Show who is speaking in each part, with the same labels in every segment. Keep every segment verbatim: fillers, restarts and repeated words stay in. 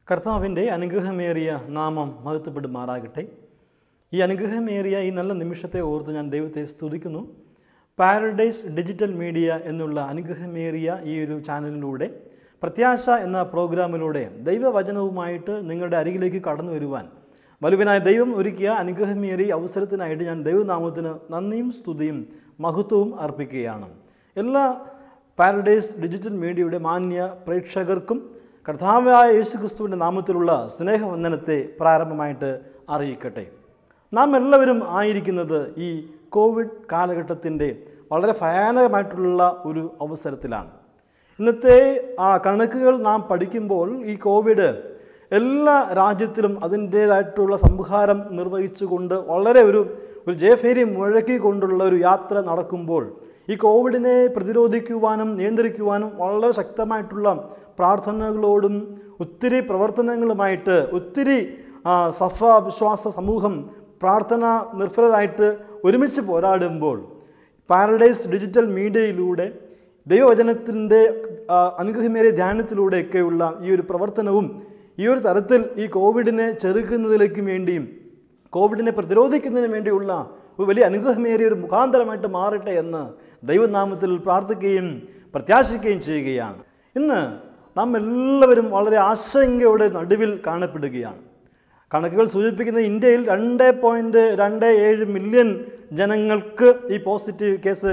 Speaker 1: കർത്താവിൻ്റെ അനുഗ്രഹമേറിയ നാമം മഹത്വപ്പെടുമാറാകട്ടെ. ഈ അനുഗ്രഹമേറിയ ഈ നല്ല നിമിഷത്തെ ഓർത്ത് ഞാൻ ദൈവത്തെ സ്തുതിക്കുന്നു. പാരഡൈസ് ഡിജിറ്റൽ മീഡിയ എന്നുള്ള അനുഗ്രഹമേറിയ ഈ ഒരു ചാനലിലൂടെ പ്രത്യാശ എന്ന പ്രോഗ്രാമിലൂടെ ദൈവവചനവുമായിട്ട് നിങ്ങളുടെ അരികിലേക്ക് കടന്നു വരുവാൻ വലുവനായ ദൈവം ഒരുക്കിയ അനുഗ്രഹമേറിയ അവസരത്തിനായിട്ട് ഞാൻ ദൈവനാമത്തിന് നന്ദിയും സ്തുതിയും മഹത്വവും അർപ്പിക്കുകയാണ്. എല്ലാ പാരഡൈസ് ഡിജിറ്റൽ മീഡിയയുടെ മാന്യ പ്രേക്ഷകർക്കും കർത്താവായ യേശുക്രിസ്തുവിൻ്റെ നാമത്തിലുള്ള സ്നേഹവന്ദനത്തെ പ്രാരംഭമായിട്ട് അറിയിക്കട്ടെ. നാം എല്ലാവരും ആയിരിക്കുന്നത് ഈ കോവിഡ് കാലഘട്ടത്തിൻ്റെ വളരെ ഭയാനകമായിട്ടുള്ള ഒരു അവസരത്തിലാണ്. ഇന്നത്തെ ആ കണക്കുകൾ നാം പഠിക്കുമ്പോൾ ഈ കോവിഡ് എല്ലാ രാജ്യത്തിലും അതിൻ്റേതായിട്ടുള്ള സംഹാരം നിർവഹിച്ചുകൊണ്ട് വളരെ ഒരു ഒരു ജയഭേരി മുഴക്കിക്കൊണ്ടുള്ള ഒരു യാത്ര നടക്കുമ്പോൾ ഈ കോവിഡിനെ പ്രതിരോധിക്കുവാനും നിയന്ത്രിക്കുവാനും വളരെ ശക്തമായിട്ടുള്ള പ്രാർത്ഥനകളോടും ഒത്തിരി പ്രവർത്തനങ്ങളുമായിട്ട് ഒത്തിരി സഭ വിശ്വാസ സമൂഹം പ്രാർത്ഥന നിർഭരരായിട്ട് ഒരുമിച്ച് പോരാടുമ്പോൾ പാരഡൈസ് ഡിജിറ്റൽ മീഡിയയിലൂടെ ദൈവവചനത്തിൻ്റെ അനുഗ്രഹമേറിയ ധ്യാനത്തിലൂടെയൊക്കെയുള്ള ഈ ഒരു പ്രവർത്തനവും ഈ ഒരു തരത്തിൽ ഈ കോവിഡിനെ ചെറുക്കുന്നതിലേക്ക് വേണ്ടിയും കോവിഡിനെ പ്രതിരോധിക്കുന്നതിന് വേണ്ടിയുള്ള ഒരു വലിയ അനുഗ്രഹമേറിയ ഒരു മുഖാന്തരമായിട്ട് മാറട്ടെ എന്ന് ദൈവനാമത്തിൽ പ്രാർത്ഥിക്കുകയും പ്രത്യാശിക്കുകയും ചെയ്യുകയാണ്. ഇന്ന് നാം എല്ലാവരും വളരെ ആശങ്കയുടെ നടുവിൽ കാണപ്പെടുകയാണ്. കണക്കുകൾ സൂചിപ്പിക്കുന്ന ഇന്ത്യയിൽ രണ്ട് പോയിൻറ്റ് രണ്ട് ഏഴ് മില്യൺ ജനങ്ങൾക്ക് ഈ പോസിറ്റീവ് കേസ്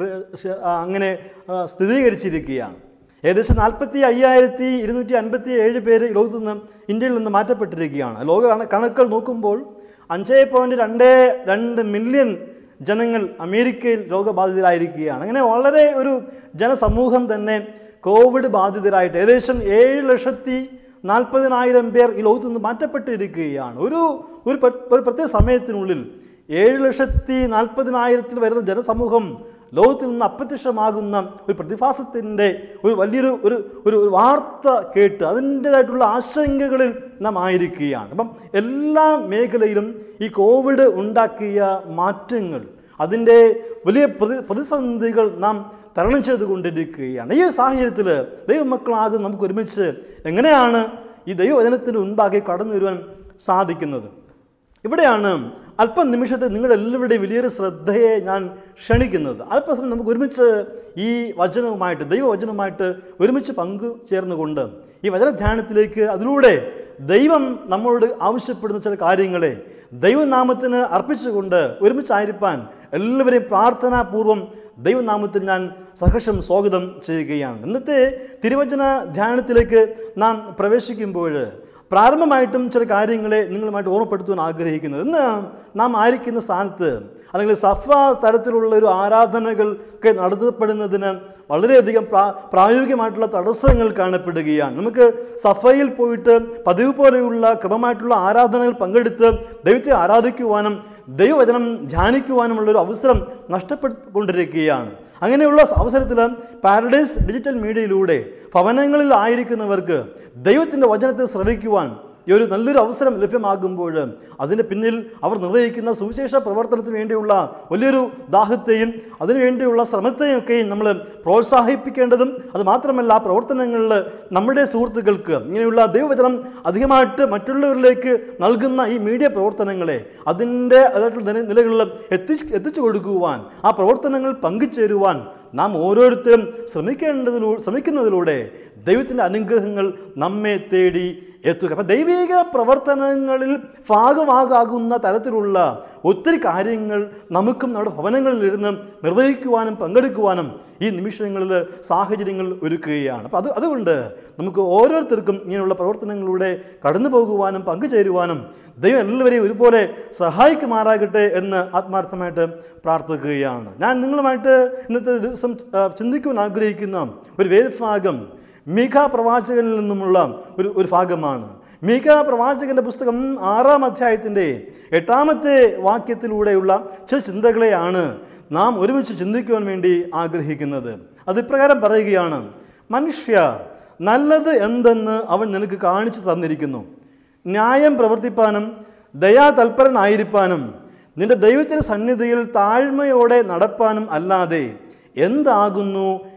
Speaker 1: അങ്ങനെ സ്ഥിരീകരിച്ചിരിക്കുകയാണ്. ഏകദേശം നാൽപ്പത്തി അയ്യായിരത്തി ഇരുന്നൂറ്റി അൻപത്തി ഏഴ് പേര് ലോകത്തു നിന്ന് ഇന്ത്യയിൽ നിന്ന് മാറ്റപ്പെട്ടിരിക്കുകയാണ്. ലോക കണക്കുകൾ നോക്കുമ്പോൾ അഞ്ച് പോയിൻറ്റ് രണ്ട് രണ്ട് മില്യൺ ജനങ്ങൾ അമേരിക്കയിൽ രോഗബാധിതരായിരിക്കുകയാണ്. അങ്ങനെ വളരെ ഒരു ജനസമൂഹം തന്നെ കോവിഡ് ബാധിതരായിട്ട് ഏകദേശം ഏഴ് ലക്ഷത്തി നാൽപ്പതിനായിരം പേർ ഈ ലോകത്തു നിന്ന് മാറ്റപ്പെട്ടിരിക്കുകയാണ്. ഒരു ഒരു ഒരു പ്രത്യേക സമയത്തിനുള്ളിൽ ഏഴ് ലക്ഷത്തി നാൽപ്പതിനായിരത്തിൽ വരുന്ന ജനസമൂഹം ലോകത്തിൽ നിന്ന് അപ്രത്യക്ഷമാകുന്ന ഒരു പ്രതിഭാസത്തിൻ്റെ ഒരു വലിയൊരു ഒരു ഒരു വാർത്ത കേട്ട് അതിൻ്റേതായിട്ടുള്ള ആശങ്കകളിൽ നാം ആയിരിക്കുകയാണ്. അപ്പം എല്ലാ മേഖലയിലും ഈ കോവിഡ് ഉണ്ടാക്കിയ മാറ്റങ്ങൾ അതിൻ്റെ വലിയ പ്രതി പ്രതിസന്ധികൾ നാം തരണം ചെയ്തുകൊണ്ടിരിക്കുകയാണ്. ഈ സാഹചര്യത്തിൽ ദൈവമക്കളാകും നമുക്ക് ഒരുമിച്ച് എങ്ങനെയാണ് ഈ ദൈവവചനത്തിന് മുൻപാകെ കടന്നു വരുവാൻ സാധിക്കുന്നത്? ഇവിടെയാണ് അല്പം നിമിഷത്തെ നിങ്ങളുടെ എല്ലാവരുടെയും വലിയൊരു ശ്രദ്ധയെ ഞാൻ ക്ഷണിക്കുന്നത്. അല്പസമയം നമുക്ക് ഒരുമിച്ച് ഈ വചനവുമായിട്ട് ദൈവവചനവുമായിട്ട് ഒരുമിച്ച് പങ്കു ചേർന്നുകൊണ്ട് ഈ വചനധ്യാനത്തിലേക്ക് അതിലൂടെ ദൈവം നമ്മളോട് ആവശ്യപ്പെടുന്ന ചില കാര്യങ്ങളെ ദൈവനാമത്തിന് അർപ്പിച്ചുകൊണ്ട് ഒരുമിച്ചായിരിക്കാൻ എല്ലാവരെയും പ്രാർത്ഥനാപൂർവം ദൈവനാമത്തിൽ ഞാൻ സഹർഷം സ്വാഗതം ചെയ്യുകയാണ്. ഇന്നത്തെ തിരുവചന ധ്യാനത്തിലേക്ക് നാം പ്രവേശിക്കുമ്പോൾ പ്രാരംഭമായിട്ടും ചില കാര്യങ്ങളെ നിങ്ങളുമായിട്ട് ഓർമ്മപ്പെടുത്തുവാൻ ആഗ്രഹിക്കുന്നത്, ഇന്ന് നാം ആയിരിക്കുന്ന സ്ഥാനത്ത് അല്ലെങ്കിൽ സഭ തരത്തിലുള്ള ഒരു ആരാധനകൾക്ക് നടത്തപ്പെടുന്നതിന് വളരെയധികം പ്രാ പ്രായോഗികമായിട്ടുള്ള തടസ്സങ്ങൾ കാണപ്പെടുകയാണ്. നമുക്ക് സഭയിൽ പോയിട്ട് പതിവ് പോലെയുള്ള ക്രമമായിട്ടുള്ള ആരാധനകൾ പങ്കെടുത്ത് ദൈവത്തെ ആരാധിക്കുവാനും ദൈവവചനം ധ്യാനിക്കുവാനുമുള്ളൊരു അവസരം നഷ്ടപ്പെട്ടുകൊണ്ടിരിക്കുകയാണ്. അങ്ങനെയുള്ള അവസരത്തിൽ പാരഡൈസ് ഡിജിറ്റൽ മീഡിയയിലൂടെ ഭവനങ്ങളിൽ ആയിരിക്കുന്നവർക്ക് ദൈവത്തിൻ്റെ വചനത്തെ ശ്രവിക്കുവാൻ ഈ ഒരു നല്ലൊരു അവസരം ലഭ്യമാകുമ്പോൾ അതിന് പിന്നിൽ അവർ നിർവഹിക്കുന്ന സുവിശേഷ പ്രവർത്തനത്തിന് വേണ്ടിയുള്ള വലിയൊരു ദാഹത്തെയും അതിനുവേണ്ടിയുള്ള ശ്രമത്തെയും ഒക്കെയും നമ്മൾ പ്രോത്സാഹിപ്പിക്കേണ്ടതും അത് മാത്രമല്ല ആ പ്രവർത്തനങ്ങളിൽ നമ്മുടെ സുഹൃത്തുക്കൾക്ക് ഇങ്ങനെയുള്ള ദൈവവചനം അധികമായിട്ട് മറ്റുള്ളവരിലേക്ക് നൽകുന്ന ഈ മീഡിയ പ്രവർത്തനങ്ങളെ അതിൻ്റെ അതായിട്ടുള്ള നിലകളിൽ എത്തിച്ച് എത്തിച്ചു കൊടുക്കുവാൻ ആ പ്രവർത്തനങ്ങൾ പങ്കുചേരുവാൻ നാം ഓരോരുത്തരും ശ്രമിക്കേണ്ടതിലൂ ശ്രമിക്കുന്നതിലൂടെ ദൈവത്തിൻ്റെ അനുഗ്രഹങ്ങൾ നമ്മെ തേടി എത്തുക. അപ്പം ദൈവിക പ്രവർത്തനങ്ങളിൽ ഭാഗമാകാകുന്ന തരത്തിലുള്ള ഒത്തിരി കാര്യങ്ങൾ നമുക്കും നമ്മുടെ ഭവനങ്ങളിലിരുന്ന് നിർവഹിക്കുവാനും പങ്കെടുക്കുവാനും ഈ നിമിഷങ്ങളിൽ സാഹചര്യങ്ങൾ ഒരുക്കുകയാണ്. അപ്പം അത് അതുകൊണ്ട് നമുക്ക് ഓരോരുത്തർക്കും ഇങ്ങനെയുള്ള പ്രവർത്തനങ്ങളിലൂടെ കടന്നു പോകുവാനും പങ്കുചേരുവാനും ദൈവം എല്ലാവരെയും ഒരുപോലെ സഹായിക്കുമാറാകട്ടെ എന്ന് ആത്മാർത്ഥമായിട്ട് പ്രാർത്ഥിക്കുകയാണ്. ഞാൻ നിങ്ങളുമായിട്ട് ഇന്നത്തെ ദിവസം ചിന്തിക്കുവാൻ ആഗ്രഹിക്കുന്ന ഒരു വേദഭാഗം മീഖ പ്രവാചകനിൽ നിന്നുമുള്ള ഒരു ഒരു ഭാഗമാണ്. മീഖ പ്രവാചകൻ്റെ പുസ്തകം ആറാം അധ്യായത്തിൻ്റെ എട്ടാമത്തെ വാക്യത്തിലൂടെയുള്ള ചില ചിന്തകളെയാണ് നാം ഒരുമിച്ച് ചിന്തിക്കുവാൻ വേണ്ടി ആഗ്രഹിക്കുന്നത്. അത് ഇപ്രകാരം പറയുകയാണ്: മനുഷ്യ, നല്ലത് എന്തെന്ന് അവൻ നിനക്ക് കാണിച്ചു തന്നിരിക്കുന്നു. ന്യായം പ്രവർത്തിപ്പാനും ദയാതൽപരനായിരിക്കാനും നിന്റെ ദൈവത്തിൻ്റെ സന്നിധിയിൽ താഴ്മയോടെ നടപ്പാനും അല്ലാതെ എന്താകുന്നു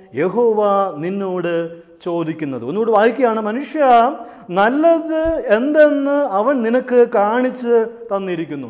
Speaker 1: യഹോവ നിന്നോട് ചോദിക്കുന്നത്. ഒന്നുകൂടി വായിക്കുകയാണ്, മനുഷ്യ നല്ലത് എന്തെന്ന് അവൻ നിനക്ക് കാണിച്ച് തന്നിരിക്കുന്നു.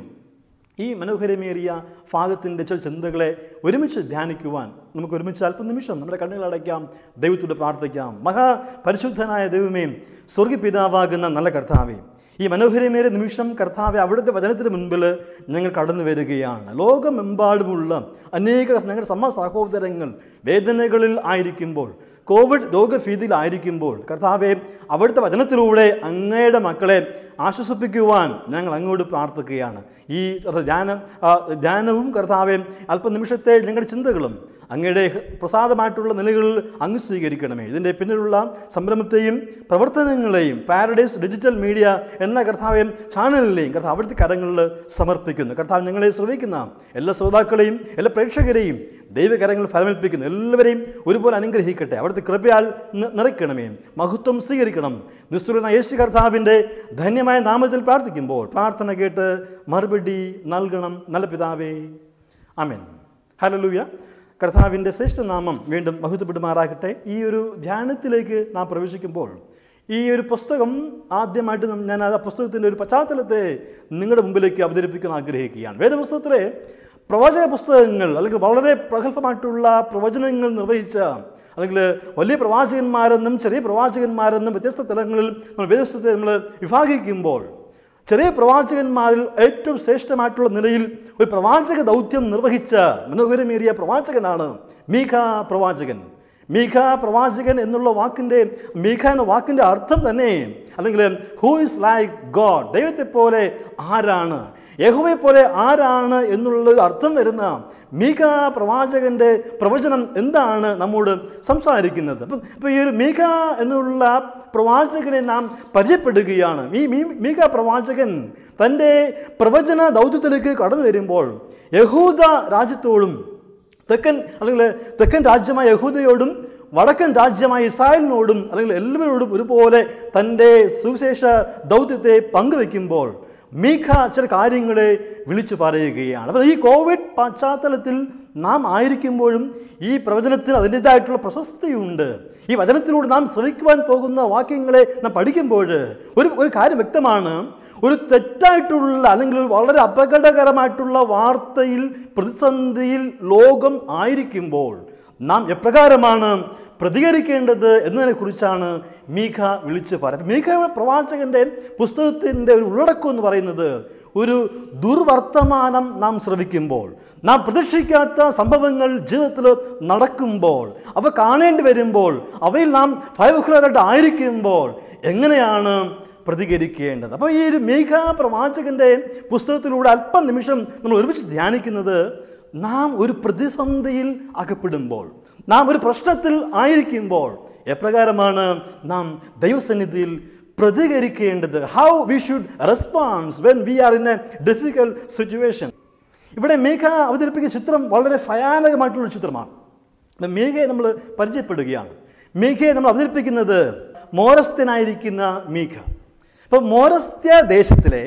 Speaker 1: ഈ മനോഹരമേറിയ ഭാഗത്തിൻ്റെ ചില ചിന്തകളെ ഒരുമിച്ച് ധ്യാനിക്കുവാൻ നമുക്ക് ഒരുമിച്ച് അല്പം നിമിഷം നമ്മുടെ കണ്ണുകൾ അടയ്ക്കാം, ദൈവത്തോട് പ്രാർത്ഥിക്കാം. മഹാപരിശുദ്ധനായ ദൈവമേ, സ്വർഗപിതാവാകുന്ന നല്ല കർത്താവേ, ഈ മനോഹരമേറിയ നിമിഷം കർത്താവെ അവിടുത്തെ വചനത്തിന് മുൻപിൽ ഞങ്ങൾ കടന്നു വരികയാണ്. ലോകമെമ്പാടുമുള്ള അനേക ഞങ്ങളുടെ സമ സഹോദരങ്ങൾ വേദനകളിൽ ആയിരിക്കുമ്പോൾ, കോവിഡ് രോഗഭീതിയിലായിരിക്കുമ്പോൾ കർത്താവെ അവിടുത്തെ വചനത്തിലൂടെ അങ്ങയുടെ മക്കളെ ആശ്വസിപ്പിക്കുവാൻ ഞങ്ങൾ അങ്ങോട്ട് പ്രാർത്ഥിക്കുകയാണ്. ഈ ധ്യാനം ധ്യാനവും കർത്താവെ അല്പനിമിഷത്തെ ഞങ്ങളുടെ ചിന്തകളും അങ്ങയുടെ പ്രസാദമായിട്ടുള്ള നിലകളിൽ അങ്ങ് സ്വീകരിക്കണമേ. ഇതിൻ്റെ പിന്നിലുള്ള സംരംഭത്തെയും പ്രവർത്തനങ്ങളെയും പാരഡൈസ് ഡിജിറ്റൽ മീഡിയ എന്ന കർത്താവെ ചാനലിലെയും കർത്താവ് അവിടുത്തെ കരങ്ങളിൽ സമർപ്പിക്കുന്നു. കർത്താവ് ഞങ്ങളെ ശ്രവിക്കുന്ന എല്ലാ ശ്രോതാക്കളെയും എല്ലാ പ്രേക്ഷകരെയും ദൈവകരങ്ങളിൽ ഫലമേൽപ്പിക്കുന്നു. എല്ലാവരെയും ഒരുപോലെ അനുഗ്രഹിക്കട്ടെ. അവിടുത്തെ കൃപയാൽ നിറയ്ക്കണമേ. മഹത്വം സ്വീകരിക്കണം. നിസ്തുലനായ യേശു കർത്താവിൻ്റെ ധന്യമായ നാമത്തിൽ പ്രാർത്ഥിക്കുമ്പോൾ പ്രാർത്ഥന കേട്ട് മറുപടി നൽകണം നല്ല പിതാവേ. ആമേൻ. ഹല്ലേലൂയ. കർത്താവിൻ്റെ ശ്രേഷ്ഠനാമം വീണ്ടും മഹത്വപ്പെടുമാറാകട്ടെ. ഈ ഒരു ധ്യാനത്തിലേക്ക് നാം പ്രവേശിക്കുമ്പോൾ ഈ ഒരു പുസ്തകം ആദ്യമായിട്ട് ഞാൻ ആ പുസ്തകത്തിൻ്റെ ഒരു പശ്ചാത്തലത്തെ നിങ്ങളുടെ മുമ്പിലേക്ക് അവതരിപ്പിക്കാൻ ആഗ്രഹിക്കുകയാണ്. വേദപുസ്തകത്തിലെ പ്രവചന പുസ്തകങ്ങൾ അല്ലെങ്കിൽ വളരെ പ്രഗത്ഭമായിട്ടുള്ള പ്രവചനങ്ങൾ നിർവഹിച്ച അല്ലെങ്കിൽ വലിയ പ്രവാചകന്മാരെന്നും ചെറിയ പ്രവാചകന്മാരെന്നും വ്യത്യസ്ത തലങ്ങളിൽ നമ്മൾ വേദപുസ്തകത്തെ നമ്മൾ വിഭാഗിക്കുമ്പോൾ ചെറിയ പ്രവാചകന്മാരിൽ ഏറ്റവും ശ്രേഷ്ഠമായിട്ടുള്ള നിലയിൽ ഒരു പ്രവാചക ദൗത്യം നിർവഹിച്ച മനോഹരമേറിയ പ്രവാചകനാണ് മീഖ പ്രവാചകൻ. മീഖ പ്രവാചകൻ എന്നുള്ള വാക്കിൻ്റെ മീഖ എന്ന വാക്കിൻ്റെ അർത്ഥം തന്നെ അല്ലെങ്കിൽ ഹൂ ഇസ് ലൈക്ക് ഗോഡ്, ദൈവത്തെ പോലെ ആരാണ്, യഹോവയെ പോലെ ആരാണ് എന്നുള്ളൊരു അർത്ഥം വരുന്ന മീഖ പ്രവാചകൻ്റെ പ്രവചനം എന്താണ് നമ്മോട് സംസാരിക്കുന്നത്. അപ്പം ഇപ്പോൾ ഈ ഒരു മീഖ എന്നുള്ള പ്രവാചകനെ നാം പരിചയപ്പെടുകയാണ്. ഈ മീഖ പ്രവാചകൻ തൻ്റെ പ്രവചന ദൗത്യത്തിലേക്ക് കടന്നു വരുമ്പോൾ യഹൂദ രാജ്യത്തോടും തെക്കൻ അല്ലെങ്കിൽ തെക്കൻ രാജ്യമായ യഹൂദയോടും വടക്കൻ രാജ്യമായ ഇസ്രായേലിനോടും അല്ലെങ്കിൽ എല്ലാവരോടും ഒരുപോലെ തൻ്റെ സുവിശേഷ ദൗത്യത്തെ പങ്കുവെക്കുമ്പോൾ മീഖ ചില കാര്യങ്ങളെ വിളിച്ചു പറയുകയാണ്. അപ്പോൾ ഈ കോവിഡ് പശ്ചാത്തലത്തിൽ നാം ആയിരിക്കുമ്പോഴും ഈ പ്രവചനത്തിന് അതിൻ്റേതായിട്ടുള്ള പ്രശസ്തിയുണ്ട്. ഈ വചനത്തിലൂടെ നാം ശ്രവിക്കുവാൻ പോകുന്ന വാക്യങ്ങളെ നാം പഠിക്കുമ്പോൾ ഒരു ഒരു കാര്യം വ്യക്തമാണ്. ഒരു തെറ്റായിട്ടുള്ള അല്ലെങ്കിൽ വളരെ അപകടകരമായിട്ടുള്ള വാർത്തയിൽ പ്രതിസന്ധിയിൽ ലോകം ആയിരിക്കുമ്പോൾ നാം എപ്രകാരമാണ് പ്രതികരിക്കേണ്ടത് എന്നതിനെക്കുറിച്ചാണ് മീഖ വിളിച്ചു പറയുന്നത്. മീഖ പ്രവാചകൻ്റെ പുസ്തകത്തിൻ്റെ ഒരു ഉള്ളടക്കം എന്ന് പറയുന്നത് ഒരു ദുർവർത്തമാനം നാം ശ്രവിക്കുമ്പോൾ, നാം പ്രതീക്ഷിക്കാത്ത സംഭവങ്ങൾ ജീവിതത്തിൽ നടക്കുമ്പോൾ, അവ കാണേണ്ടി വരുമ്പോൾ, അവയിൽ നാം ഭയവിഹ്വലരായിട്ട് ആയിരിക്കുമ്പോൾ എങ്ങനെയാണ് പ്രതികരിക്കേണ്ടത്. അപ്പോൾ ഈ ഒരു മീഖ പ്രവാചകൻ്റെ പുസ്തകത്തിലൂടെ അല്പം നിമിഷം നമ്മൾ ഒരുമിച്ച് ധ്യാനിക്കുന്നത് നാം ഒരു പ്രതിസന്ധിയിൽ അകപ്പെടുമ്പോൾ, നാം ഒരു പ്രശ്നത്തിൽ ആയിരിക്കുമ്പോൾ എപ്രകാരമാണ് നാം ദൈവസന്നിധിയിൽ പ്രതികരിക്കേണ്ടത്. How we should response when we are in a difficult situation. ഇവിടെ മീഖ അവതരിപ്പിക്കുന്ന ചിത്രം വളരെ ഭയാനകമായിട്ടുള്ള ചിത്രമാണ്. മീഖയെ നമ്മൾ പരിചയപ്പെടുകയാണ്. മീഖയെ നമ്മൾ അവതരിപ്പിക്കുന്നത് മോരസ്ത്യനായിരിക്കുന്ന മീഖ. അപ്പോൾ മോരസ്ത്യ ദേശത്തിലെ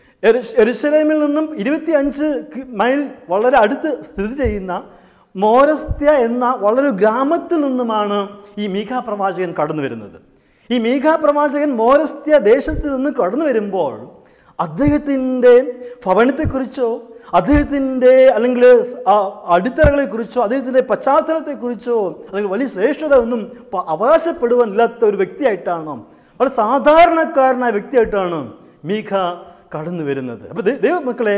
Speaker 1: യെരുശലേമിൽ നിന്നും ഇരുപത്തി അഞ്ച് മൈൽ വളരെ അടുത്ത് സ്ഥിതി ചെയ്യുന്ന മോരസ്ത്യ എന്ന വളരെ ഗ്രാമത്തിൽ നിന്നുമാണ് ഈ മീഖ പ്രവാചകൻ കടന്നു വരുന്നത്. ഈ മീഖ പ്രവാചകൻ മോരസ്ത്യ ദേശത്ത് നിന്ന് കടന്നു വരുമ്പോൾ അദ്ദേഹത്തിൻ്റെ ഭവനത്തെക്കുറിച്ചോ അദ്ദേഹത്തിൻ്റെ അല്ലെങ്കിൽ അടിത്തറകളെക്കുറിച്ചോ അദ്ദേഹത്തിൻ്റെ പശ്ചാത്തലത്തെക്കുറിച്ചോ അല്ലെങ്കിൽ വലിയ ശ്രേഷ്ഠത ഒന്നും അവകാശപ്പെടുവാനില്ലാത്ത ഒരു വ്യക്തിയായിട്ടാണ്, വളരെ സാധാരണക്കാരനായ വ്യക്തിയായിട്ടാണ് മീഖ കടന്നു വരുന്നത്. അപ്പോൾ ദൈവമക്കളെ,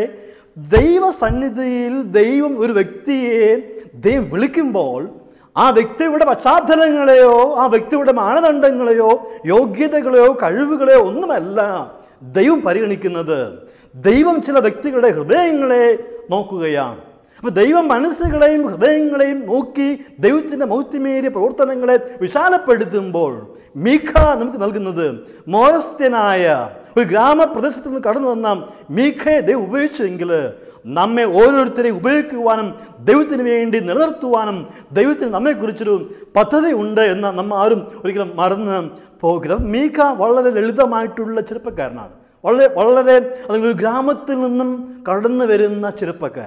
Speaker 1: ദൈവസന്നിധിയിൽ ദൈവം ഒരു വ്യക്തിയെ ദൈവം വിളിക്കുമ്പോൾ ആ വ്യക്തിയുടെ പശ്ചാത്തലങ്ങളെയോ ആ വ്യക്തിയുടെ മാനദണ്ഡങ്ങളെയോ യോഗ്യതകളെയോ കഴിവുകളെയോ ഒന്നുമല്ല ദൈവം പരിഗണിക്കുന്നത്. ദൈവം ചില വ്യക്തികളുടെ ഹൃദയങ്ങളെ നോക്കുകയാണ്. അപ്പോൾ ദൈവം മനസ്സുകളെയും ഹൃദയങ്ങളെയും നോക്കി ദൈവത്തിൻ്റെ മൗത്യമേറിയ പ്രവർത്തനങ്ങളെ വിശാലപ്പെടുത്തുമ്പോൾ മീഖ നമുക്ക് നൽകുന്നത് മോരസ്ത്യനായ ഒരു ഗ്രാമപ്രദേശത്ത് നിന്ന് കടന്നു വന്ന മീഖയെ ദൈവം ഉപയോഗിച്ചെങ്കിൽ നമ്മെ ഓരോരുത്തരെയും ഉപയോഗിക്കുവാനും ദൈവത്തിന് വേണ്ടി നിലനിർത്തുവാനും ദൈവത്തിന് നമ്മെക്കുറിച്ചൊരു പദ്ധതി ഉണ്ട് എന്ന് നമ്മൾ ആരും ഒരിക്കലും മറന്ന് പോകരുത്. മീഖ വളരെ ലളിതമായിട്ടുള്ള ചെറുപ്പക്കാരനാണ്. വളരെ വളരെ അല്ലെങ്കിൽ ഒരു ഗ്രാമത്തിൽ നിന്നും കടന്നു വരുന്ന ചെറുപ്പക്കാരൻ.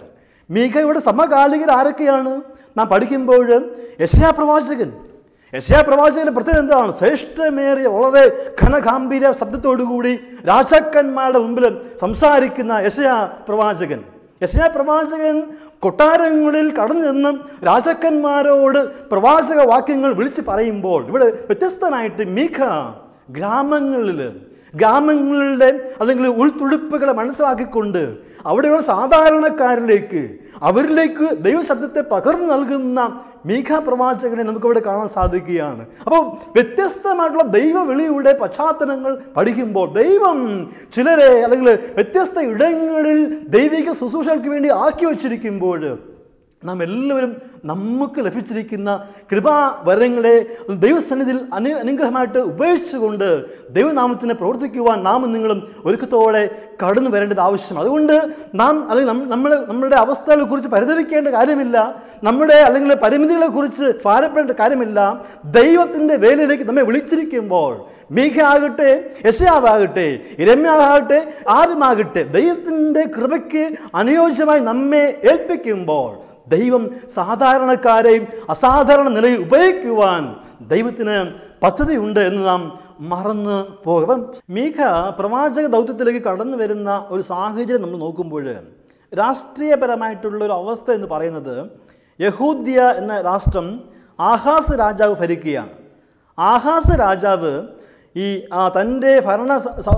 Speaker 1: മീഖയുടെ സമകാലികർ ആരൊക്കെയാണ്? നാം പഠിക്കുമ്പോൾ യെശയ്യാ പ്രവാചകൻ, യെശയ്യാ പ്രവാചകന്റെ പ്രത്യേകത എന്താണ്? ശ്രേഷ്ഠമേറിയ വളരെ ഘനഗാംഭീര്യ ശബ്ദത്തോടുകൂടി രാജാക്കന്മാരുടെ മുമ്പിൽ സംസാരിക്കുന്ന യെശയ്യാ പ്രവാചകൻ. യെശയ്യാ പ്രവാചകൻ കൊട്ടാരങ്ങളിൽ കടന്നു നിന്നും രാജാക്കന്മാരോട് പ്രവാചക വാക്യങ്ങൾ വിളിച്ചു പറയുമ്പോൾ ഇവിടെ വ്യത്യസ്തനായിട്ട് മീഖ ഗ്രാമങ്ങളിൽ ഗ്രാമങ്ങളുടെ അല്ലെങ്കിൽ ഉൾത്തുടുപ്പുകളെ മനസ്സിലാക്കിക്കൊണ്ട് അവിടെയുള്ള സാധാരണക്കാരിലേക്ക് അവരിലേക്ക് ദൈവശബ്ദത്തെ പകർന്നു നൽകുന്ന മീഖ പ്രവാചകനെ നമുക്കിവിടെ കാണാൻ സാധിക്കുകയാണ്. അപ്പോൾ വ്യത്യസ്തമായിട്ടുള്ള ദൈവവിളിയുടെ പശ്ചാത്തലങ്ങൾ പഠിക്കുമ്പോൾ ദൈവം ചിലരെ അല്ലെങ്കിൽ വ്യത്യസ്ത ഇടങ്ങളിൽ ദൈവിക ശുശ്രൂഷകൾക്ക് വേണ്ടി ആക്കി വച്ചിരിക്കുമ്പോൾ നാം എല്ലാവരും നമുക്ക് ലഭിച്ചിരിക്കുന്ന കൃപാവരങ്ങളെ ദൈവസന്നിധിയിൽ അനു അനുഗ്രഹമായിട്ട് ഉപയോഗിച്ചുകൊണ്ട് ദൈവനാമത്തിനെ പ്രവർത്തിക്കുവാൻ നാം നിങ്ങളും ഒരുക്കത്തോടെ കടന്നു വരേണ്ടത് ആവശ്യമാണ്. അതുകൊണ്ട് നാം അല്ലെങ്കിൽ നമ്മൾ നമ്മളുടെ അവസ്ഥകളെ കുറിച്ച് പരിതപിക്കേണ്ട കാര്യമില്ല, നമ്മുടെ അല്ലെങ്കിൽ പരിമിതികളെ കുറിച്ച് ഭാരപ്പെടേണ്ട കാര്യമില്ല. ദൈവത്തിൻ്റെ വേലയിലേക്ക് നമ്മെ വിളിച്ചിരിക്കുമ്പോൾ മീഖ ആകട്ടെ, യെശയ്യാവാകട്ടെ, യിരെമ്യാവാകട്ടെ, ആരുമാകട്ടെ ദൈവത്തിൻ്റെ കൃപയ്ക്ക് അനുയോജ്യമായി നമ്മെ ഏൽപ്പിക്കുമ്പോൾ ദൈവം സാധാരണക്കാരെയും അസാധാരണ നിലയിൽ ഉപയോഗിക്കുവാൻ ദൈവത്തിന് പദ്ധതിയുണ്ട് എന്ന് നാം മറന്നു പോകും. അപ്പം മീഖ പ്രവാചക ദൗത്യത്തിലേക്ക് കടന്നു വരുന്ന ഒരു സാഹചര്യം നമ്മൾ നോക്കുമ്പോൾ രാഷ്ട്രീയപരമായിട്ടുള്ള ഒരു അവസ്ഥ എന്ന് പറയുന്നത് യഹൂദ്യ എന്ന രാഷ്ട്രം ആഹാസ് രാജാവ് ഭരിക്കുകയാണ്. ആഹാസ് രാജാവ് ഈ തൻ്റെ ഭരണ